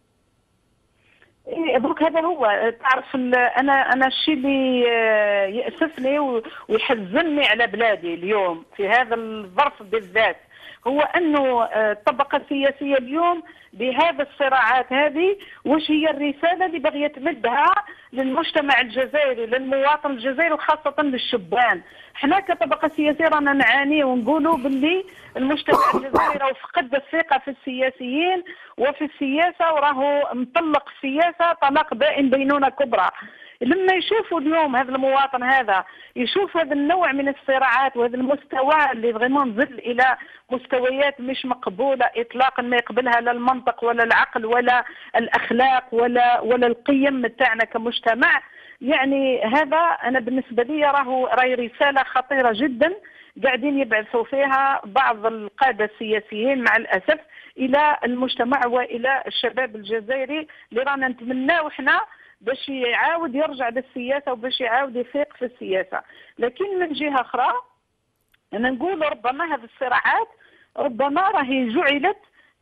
دروك هذا هو. تعرف انا الشيء اللي يأسفني ويحزنني على بلادي اليوم في هذا الظرف بالذات هو انه الطبقه السياسيه اليوم بهذا الصراعات هذه وش هي الرساله اللي بغيه تمدها للمجتمع الجزائري، للمواطن الجزائري وخاصه للشبان. احنا كطبقه سياسيه رانا نعاني ونقولوا باللي المجتمع الجزائري راه فقد الثقه في السياسيين وفي السياسه، وراه مطلق السياسه طلاق بائن بينونه كبرى. لما يشوفوا اليوم هذا المواطن هذا يشوف هذا النوع من الصراعات وهذا المستوى اللي فريمون نزل الى مستويات مش مقبوله اطلاقا، ما يقبلها لا المنطق ولا العقل ولا الاخلاق ولا القيم تاعنا كمجتمع، يعني هذا انا بالنسبه لي راهي رساله خطيره جدا قاعدين يبعثوا فيها بعض القاده السياسيين مع الاسف الى المجتمع والى الشباب الجزائري اللي رانا نتمناه احنا باش يعاود يرجع للسياسه وباش يعاود يفيق في السياسه. لكن من جهه اخرى انا نقول ربما هذه الصراعات ربما راهي جعلت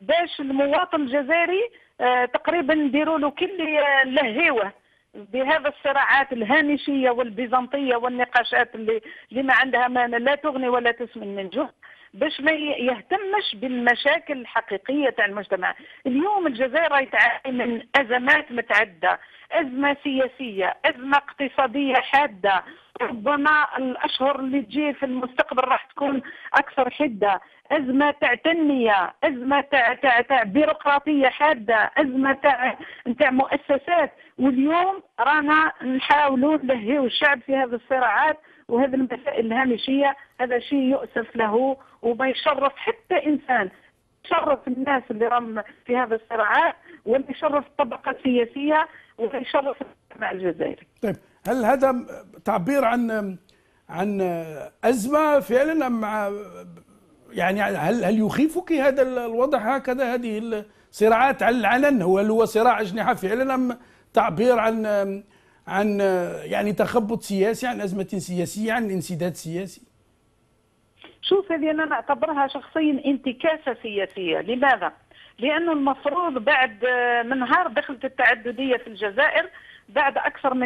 باش المواطن الجزائري تقريبا نديروا له كل لهيوه بهذا الصراعات الهامشيه والبيزنطيه والنقاشات اللي ما عندها لا تغني ولا تسمن من جهد، باش ما يهتمش بالمشاكل الحقيقيه تاع المجتمع. اليوم الجزائر راهي تعاني من ازمات متعدده، ازمه سياسيه، ازمه اقتصاديه حاده، ربما الاشهر اللي تجي في المستقبل راح تكون اكثر حده، ازمه تاع تنميه، ازمه تاع بيروقراطيه حاده، ازمه تاع مؤسسات. واليوم رانا نحاولوا نلهيو الشعب في هذه الصراعات وهذه المسائل الهامشيه. هذا شيء يؤسف له وما يشرف حتى انسان، يشرف الناس اللي راهم في هذه الصراعات، واللي يشرف الطبقه السياسيه، واللي يشرف المجتمع الجزائري. طيب، هل هذا تعبير عن ازمه فعلا ام يعني هل يخيفك هذا الوضع هكذا، هذه الصراعات على العلن؟ هو صراع اجنحه فعلا ام تعبير عن يعني تخبط سياسي، عن ازمه سياسيه، عن انسداد سياسي؟ شوف، هذه انا نعتبرها شخصيا انتكاسه سياسيه. لماذا؟ لانه المفروض بعد من نهار دخلت التعدديه في الجزائر، بعد اكثر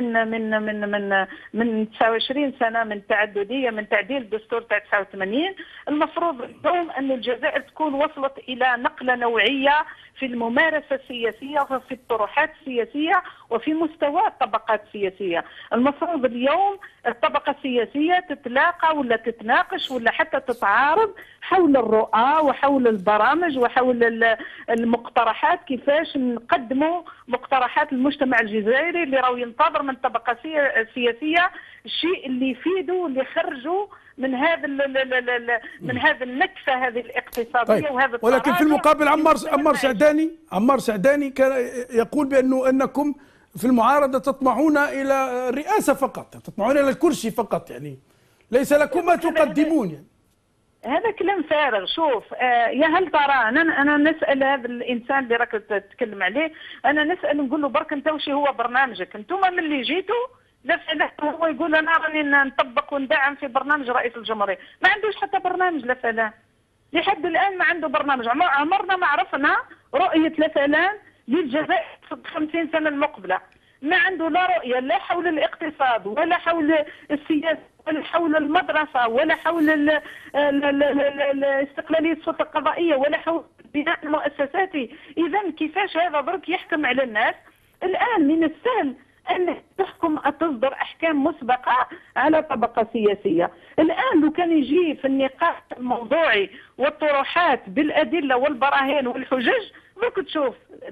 من 29 سنه من التعدديه، من تعديل الدستور تاع 89، المفروض اليوم ان الجزائر تكون وصلت الى نقله نوعيه في الممارسه السياسيه وفي الطروحات السياسيه وفي مستوى الطبقات السياسيه. المفروض اليوم الطبقه السياسيه تتلاقى ولا تتناقش ولا حتى تتعارض حول الرؤى وحول البرامج وحول المقترحات، كيفاش نقدموا مقترحات المجتمع الجزائري اللي راهو ينتظر من الطبقه السياسيه الشيء اللي يفيدوا واللي يخرجوا من هذا النكسه هذه الاقتصاديه. طيب. وهذا ولكن في المقابل عمار سعداني كان يقول انكم في المعارضه تطمحون الى الرئاسه فقط، تطمحون الى الكرسي فقط، يعني ليس لكم ما تقدمون يعني. هذا كلام فارغ. شوف، يا هل ترى انا نسال هذا الانسان اللي راك تتكلم عليه، انا نسال نقول له برك انت وش هو برنامجك؟ انتم من اللي جيتوا لا هو يقول انا راني نطبق وندعم في برنامج رئيس الجمهوريه، ما عندوش حتى برنامج لا فلان، لحد الان ما عنده برنامج. عمرنا ما عرفنا رؤيه لا فلان للجزائر في 50 سنه المقبله. ما عنده لا رؤيه لا حول الاقتصاد ولا حول السياسه ولا حول المدرسه ولا حول استقلاليه السلطه القضائيه ولا حول البناء المؤسساتي. اذا كيفاش هذا درك يحكم على الناس؟ الان من السهل أن تحكم تصدر أحكام مسبقة على طبقة سياسية. الآن لو كان يجي في النقاش الموضوعي والطروحات بالأدلة والبراهين والحجج ممكن تشوف.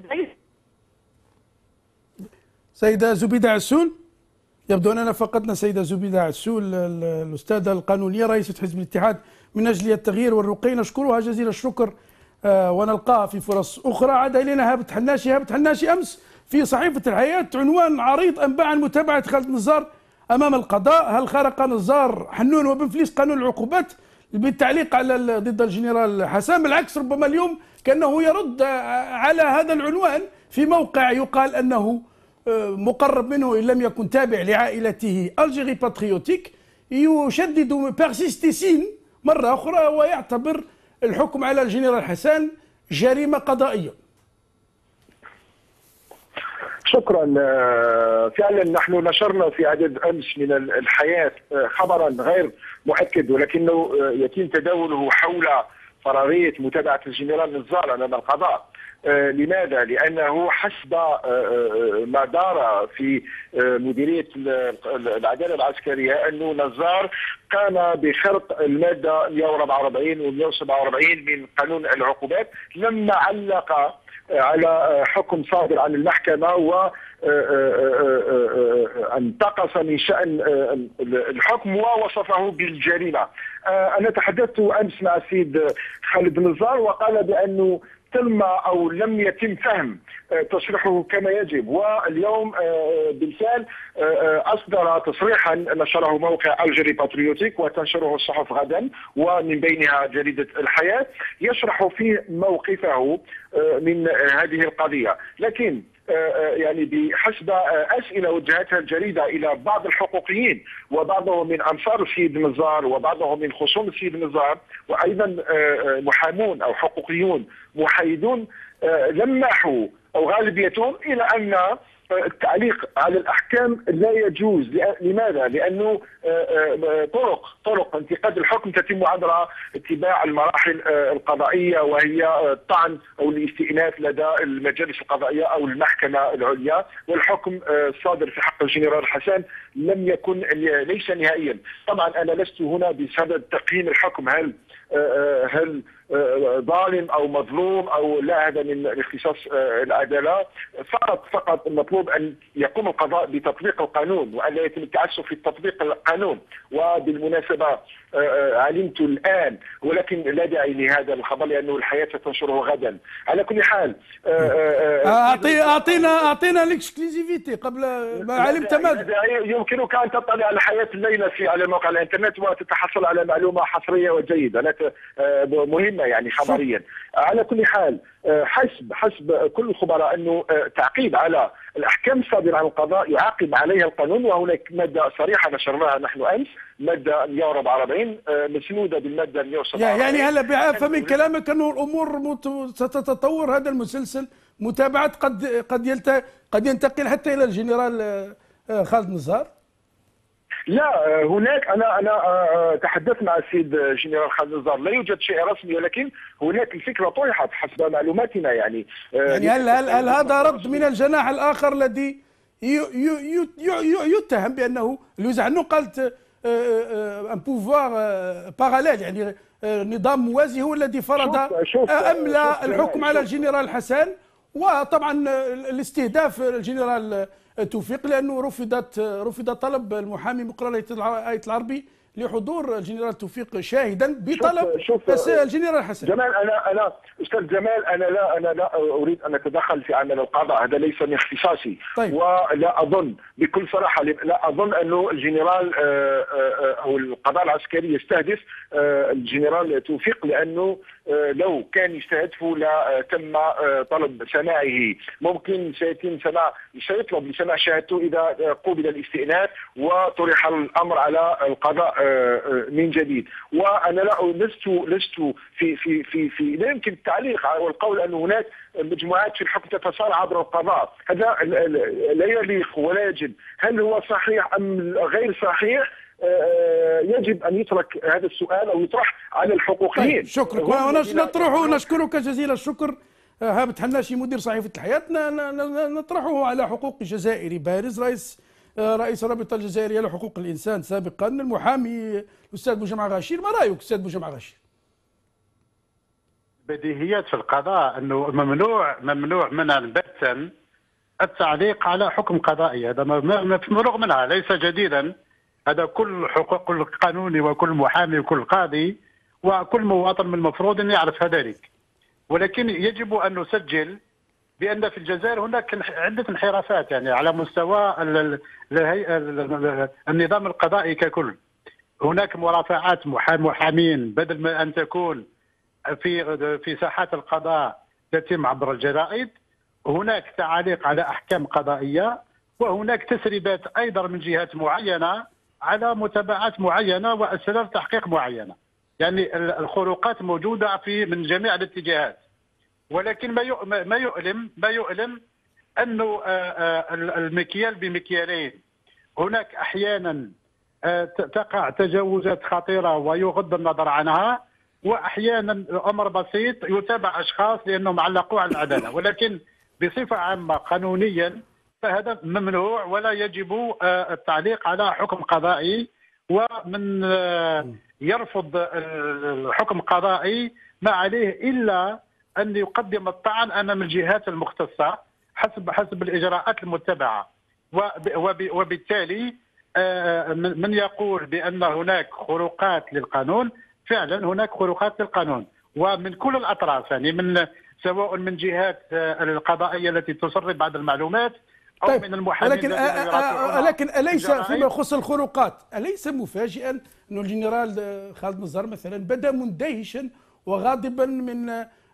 سيدة زبيدة عسول، يبدو أننا فقدنا سيدة زبيدة عسول الأستاذة القانونية رئيسة حزب الاتحاد من أجل التغيير والرقي، نشكرها جزيل الشكر ونلقاها في فرص أخرى. عاد إلينا هابت حناشي أمس في صحيفة الحياة عنوان عريض أنباء عن متابعة خالد نزار أمام القضاء، هل خرق نزار حنون وبن فليس قانون العقوبات؟ بالتعليق على ضد الجنرال حسام، بالعكس ربما اليوم كأنه يرد على هذا العنوان في موقع يقال أنه مقرب منه إن لم يكن تابع لعائلته الجيري باتريوتيك، يشدد بيرسيستيسين مرة أخرى ويعتبر الحكم على الجنرال حسام جريمة قضائية. شكرا. فعلا نحن نشرنا في عدد امس من الحياه خبرا غير مؤكد ولكنه يتم تداوله حول فرضيه متابعه الجنرال نزار امام القضاء. لماذا؟ لانه حسب ما دار في مديريه العداله العسكريه انه نزار قام بخرق الماده 144 و 147 من قانون العقوبات لما علق على حكم صادر عن المحكمة وانتقص من شأن الحكم ووصفه بالجريمة. أنا تحدثت أمس مع السيد خالد نزار وقال بأنه تم أو لم يتم فهم تصريحه كما يجب، واليوم بالفعل أصدر تصريحا نشره موقع الجيري باتريوتيك وتنشره الصحف غدا ومن بينها جريدة الحياة، يشرح فيه موقفه من هذه القضية. لكن يعني بحسب أسئلة وجهتها الجريدة إلى بعض الحقوقيين، وبعضهم من أنصار السيد النزار وبعضهم من خصوم السيد النزار، وأيضا محامون أو حقوقيون محايدون، لمحوا أو غالبيتهم إلى أن التعليق على الأحكام لا يجوز. لماذا؟ لأنه طرق انتقاد الحكم تتم عبر اتباع المراحل القضائية، وهي الطعن أو الاستئناف لدى المجالس القضائية أو المحكمة العليا، والحكم الصادر في حق الجنرال حسن لم يكن ليس نهائيا. طبعا أنا لست هنا بسبب تقييم الحكم هل ظالم او مظلوم او لا، هذا من اختصاص العداله. فقط المطلوب ان يقوم القضاء بتطبيق القانون والا يتم التعسف في تطبيق القانون. وبالمناسبه علمت الان، ولكن لا داعي لهذا الخبر لانه الحياه ستنشره غدا. على كل حال اعطينا الاكسكلوزيفيتي قبل ما علمت ماذا. يمكنك ان تطلع على حياه الليله على موقع الانترنت وتتحصل على معلومه حصريه وجيده لا مهمه يعني خبريا. على كل حال حسب كل الخبراء انه تعقيب على الاحكام الصادره عن القضاء يعاقب عليها القانون، وهناك ماده صريحه نشرناها نحن امس، ماده 144 مسنوده بالماده 147. يعني هلا فمن كلامك انه الامور ستتطور، هذا المسلسل متابعه قد ينتقل حتى الى الجنرال خالد نزار. لا، هناك انا تحدثت مع السيد جنرال خالد نزار، لا يوجد شيء رسمي، ولكن هناك الفكره طرحت حسب معلوماتنا يعني هل هذا رد من الجناح الاخر الذي يتهم بانه الوزع عنه قالت ان بوفوار باراليل، يعني نظام موازي هو الذي فرض املا الحكم على الجنرال حسن، وطبعا الاستهداف الجنرال توفيق لانه رفض طلب المحامي مقرر آية العربي لحضور الجنرال توفيق شاهدا بطلب الجنرال حسن. جمال، انا استاذ جمال، انا لا اريد ان اتدخل في عمل القضاء، هذا ليس من اختصاصي. طيب. ولا اظن بكل صراحه، لا اظن انه الجنرال او القضاء العسكري يستهدف الجنرال توفيق، لانه لو كان يستهدفه لتم طلب سماعه. ممكن سيطلب لسماع شهادته اذا قوبل الاستئناف وطرح الامر على القضاء من جديد. وانا لست في لا يمكن التعليق والقول ان هناك مجموعات في الحكم تتصارع عبر القضاء، هذا لا يليق ولا يجب. هل هو صحيح ام غير صحيح؟ يجب ان يترك هذا السؤال او يطرح على الحقوقيين. طيب، شكرا. ونطرحه، نشكرك جزيل الشكر هابط حناشي مدير صحيفه الحياه، نطرحه على حقوق الجزائري بارز رئيس الرابطه الجزائريه لحقوق الانسان سابقا، المحامي الاستاذ بوجمع غاشير. ما رايك استاذ بوجمع غاشير؟ بديهيات في القضاء انه ممنوع منها باتا التعليق على حكم قضائي، هذا مفروغ منها، ليس جديدا. هذا كل حقوق القانوني وكل محامي وكل قاضي وكل مواطن من المفروض ان يعرف ذلك. ولكن يجب ان نسجل بان في الجزائر هناك عده انحرافات يعني على مستوى النظام القضائي ككل. هناك مرافعات محامين بدل ما ان تكون في ساحات القضاء تتم عبر الجرائد، هناك تعاليق على احكام قضائيه، وهناك تسريبات ايضا من جهات معينه على متابعات معينه واسرار تحقيق معينه. يعني الخروقات موجوده من جميع الاتجاهات. ولكن ما يؤلم انه المكيال بمكيالين. هناك احيانا تقع تجاوزات خطيره ويغض النظر عنها، واحيانا امر بسيط يتابع اشخاص لانهم علقوا على العداله، ولكن بصفه عامه قانونيا فهذا ممنوع ولا يجب التعليق على حكم قضائي. ومن يرفض الحكم القضائي ما عليه الا ان يقدم الطعن امام الجهات المختصه حسب الاجراءات المتبعه. وبالتالي من يقول بان هناك خروقات للقانون، فعلا هناك خروقات للقانون ومن كل الاطراف، يعني سواء من جهات القضائيه التي تسرب بعض المعلومات أو طيب، من المحامين. لكن أليس فيما يخص الخروقات أليس مفاجئا أن الجنرال خالد نزار مثلا بدا مندهشا وغاضبا من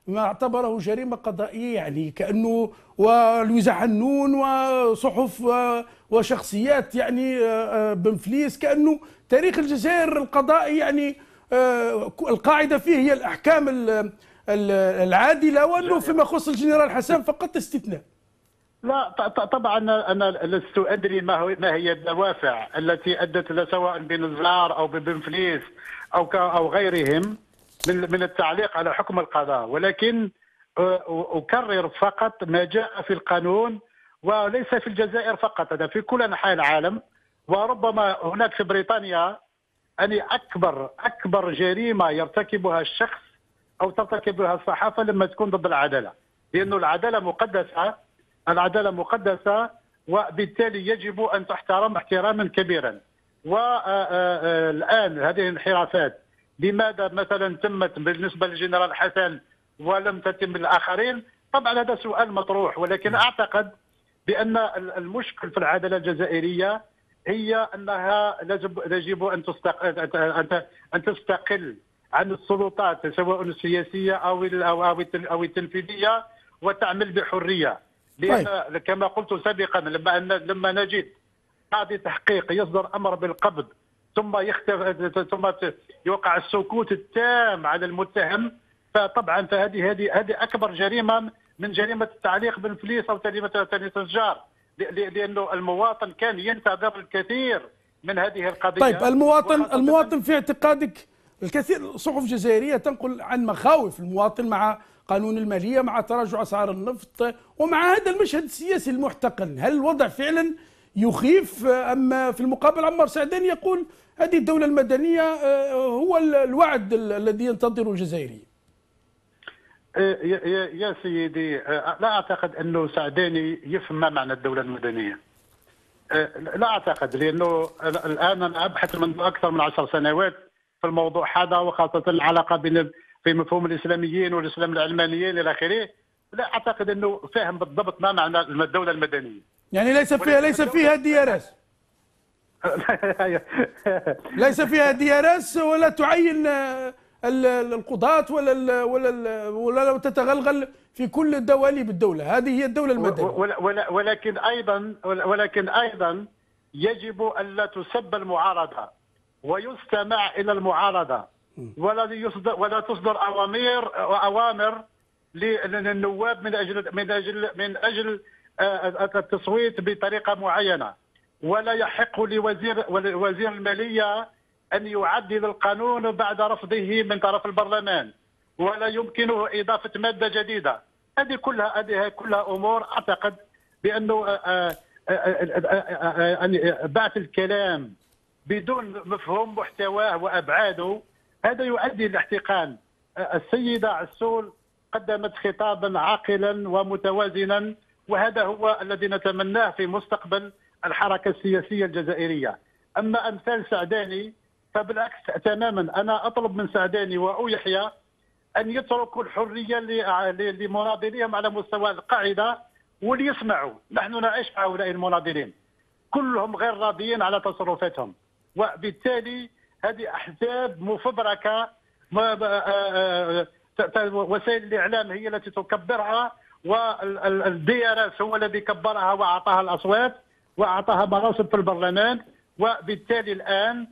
ما اعتبره جريمة قضائية، يعني كأنه ولويزا حنون وصحف وشخصيات يعني بنفليس، كأنه تاريخ الجزائر القضائي يعني القاعدة فيه هي الأحكام العادلة، وأنه فيما يخص الجنرال حسن فقط استثناء. لا طبعا انا لست ادري ما هي الدوافع التي ادت سواء بنزار او ببنفليس او غيرهم من التعليق على حكم القضاء، ولكن اكرر فقط ما جاء في القانون، وليس في الجزائر فقط، هذا في كل انحاء العالم، وربما هناك في بريطانيا ان اكبر جريمه يرتكبها الشخص او ترتكبها الصحافه لما تكون ضد العداله، لأن العدالة مقدسة وبالتالي يجب أن تحترم احتراما كبيرا. والآن هذه الانحرافات لماذا مثلا تمت بالنسبة للجنرال حسن ولم تتم للآخرين؟ طبعا هذا سؤال مطروح، ولكن أعتقد بأن المشكل في العدالة الجزائرية هي أنها يجب أن تستقل عن السلطات سواء السياسية أو التنفيذية وتعمل بحرية. لأن كما قلت سابقا لما نجد قاضي تحقيق يصدر أمر بالقبض ثم يوقع السكوت التام على المتهم، فطبعا هذه أكبر جريمة من جريمة التعليق بالفليس أو جريمة التجار، لأنه المواطن كان ينتظر الكثير من هذه القضية. طيب المواطن في اعتقادك، الكثير صحف جزائرية تنقل عن مخاوف المواطن مع قانون المالية، مع تراجع أسعار النفط، ومع هذا المشهد السياسي المحتقن، هل الوضع فعلا يخيف؟ أما في المقابل عمار سعداني يقول هذه الدولة المدنية هو الوعد الذي ينتظره الجزائري. يا سيدي، لا أعتقد أنه سعداني يفهم ما معنى الدولة المدنية، لا أعتقد، لأنه الآن أنا أبحث منذ أكثر من 10 سنوات في الموضوع هذا، وخاصة العلاقة بين في مفهوم الإسلاميين والإسلام العلمانيين إلى آخره. لا أعتقد أنه فاهم بالضبط ما معنى الدولة المدنية. يعني ليس فيها ديارات ليس فيها ديارات، ولا تعين القضاة ولا لو تتغلغل في كل الدواليب الدولة. هذه هي الدولة المدنية. ولكن أيضا يجب ألا تسب المعارضة ويستمع إلى المعارضة، ولا تصدر أوامر للنواب من أجل التصويت بطريقة معينة، ولا يحق لوزير المالية أن يعدل القانون بعد رفضه من طرف البرلمان، ولا يمكنه إضافة مادة جديدة. هذه كلها أمور أعتقد بأنه بعث الكلام بدون مفهوم محتواه وأبعاده هذا يؤدي لاحتقان. السيدة عسول قدمت خطابا عاقلا ومتوازنا، وهذا هو الذي نتمناه في مستقبل الحركة السياسية الجزائرية. أما أمثال سعداني فبالعكس تماما، أنا أطلب من سعداني ويحيى أن يتركوا الحرية لمناضليهم على مستوى القاعدة وليسمعوا. نحن نعيش مع هؤلاء المناضلين كلهم غير راضيين على تصرفاتهم، وبالتالي هذه أحزاب مفبركة، وسائل الإعلام هي التي تكبرها، والديارات هو الذي كبرها وأعطاها الأصوات وأعطاها مناصب في البرلمان، وبالتالي الآن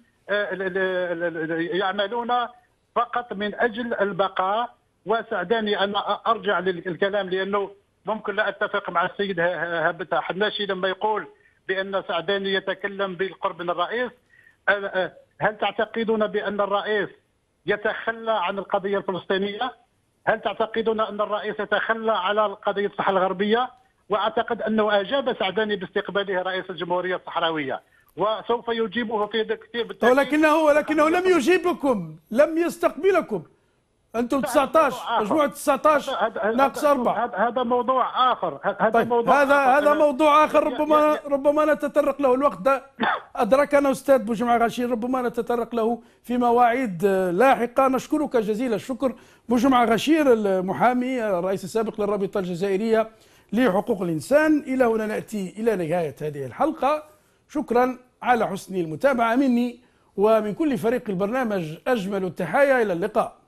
يعملون فقط من أجل البقاء. وسعداني أن أرجع للكلام، لأنه ممكن لا أتفق مع السيد هابت حناشي لما يقول بأن سعداني يتكلم بالقرب من الرئيس. هل تعتقدون بأن الرئيس يتخلى عن القضية الفلسطينية؟ هل تعتقدون أن الرئيس يتخلى على قضية الصحراء الغربية؟ وأعتقد أنه أجاب سعداني باستقباله رئيس الجمهورية الصحراوية، وسوف يجيبه في كثير بالتأكيد. ولكنه لم يجيبكم، لم يستقبلكم. أنتم 19 مجموعة 19 ناقص 4. هذا موضوع آخر. هذا موضوع آخر ربما نتطرق له. الوقت أدركنا أستاذ بوجمعة غشير، ربما نتطرق له في مواعيد لاحقة. نشكرك جزيل الشكر بوجمعة غشير، المحامي الرئيس السابق للرابطة الجزائرية لحقوق الإنسان. إلى هنا نأتي إلى نهاية هذه الحلقة. شكرا على حسن المتابعة مني ومن كل فريق البرنامج، أجمل التحايا، إلى اللقاء.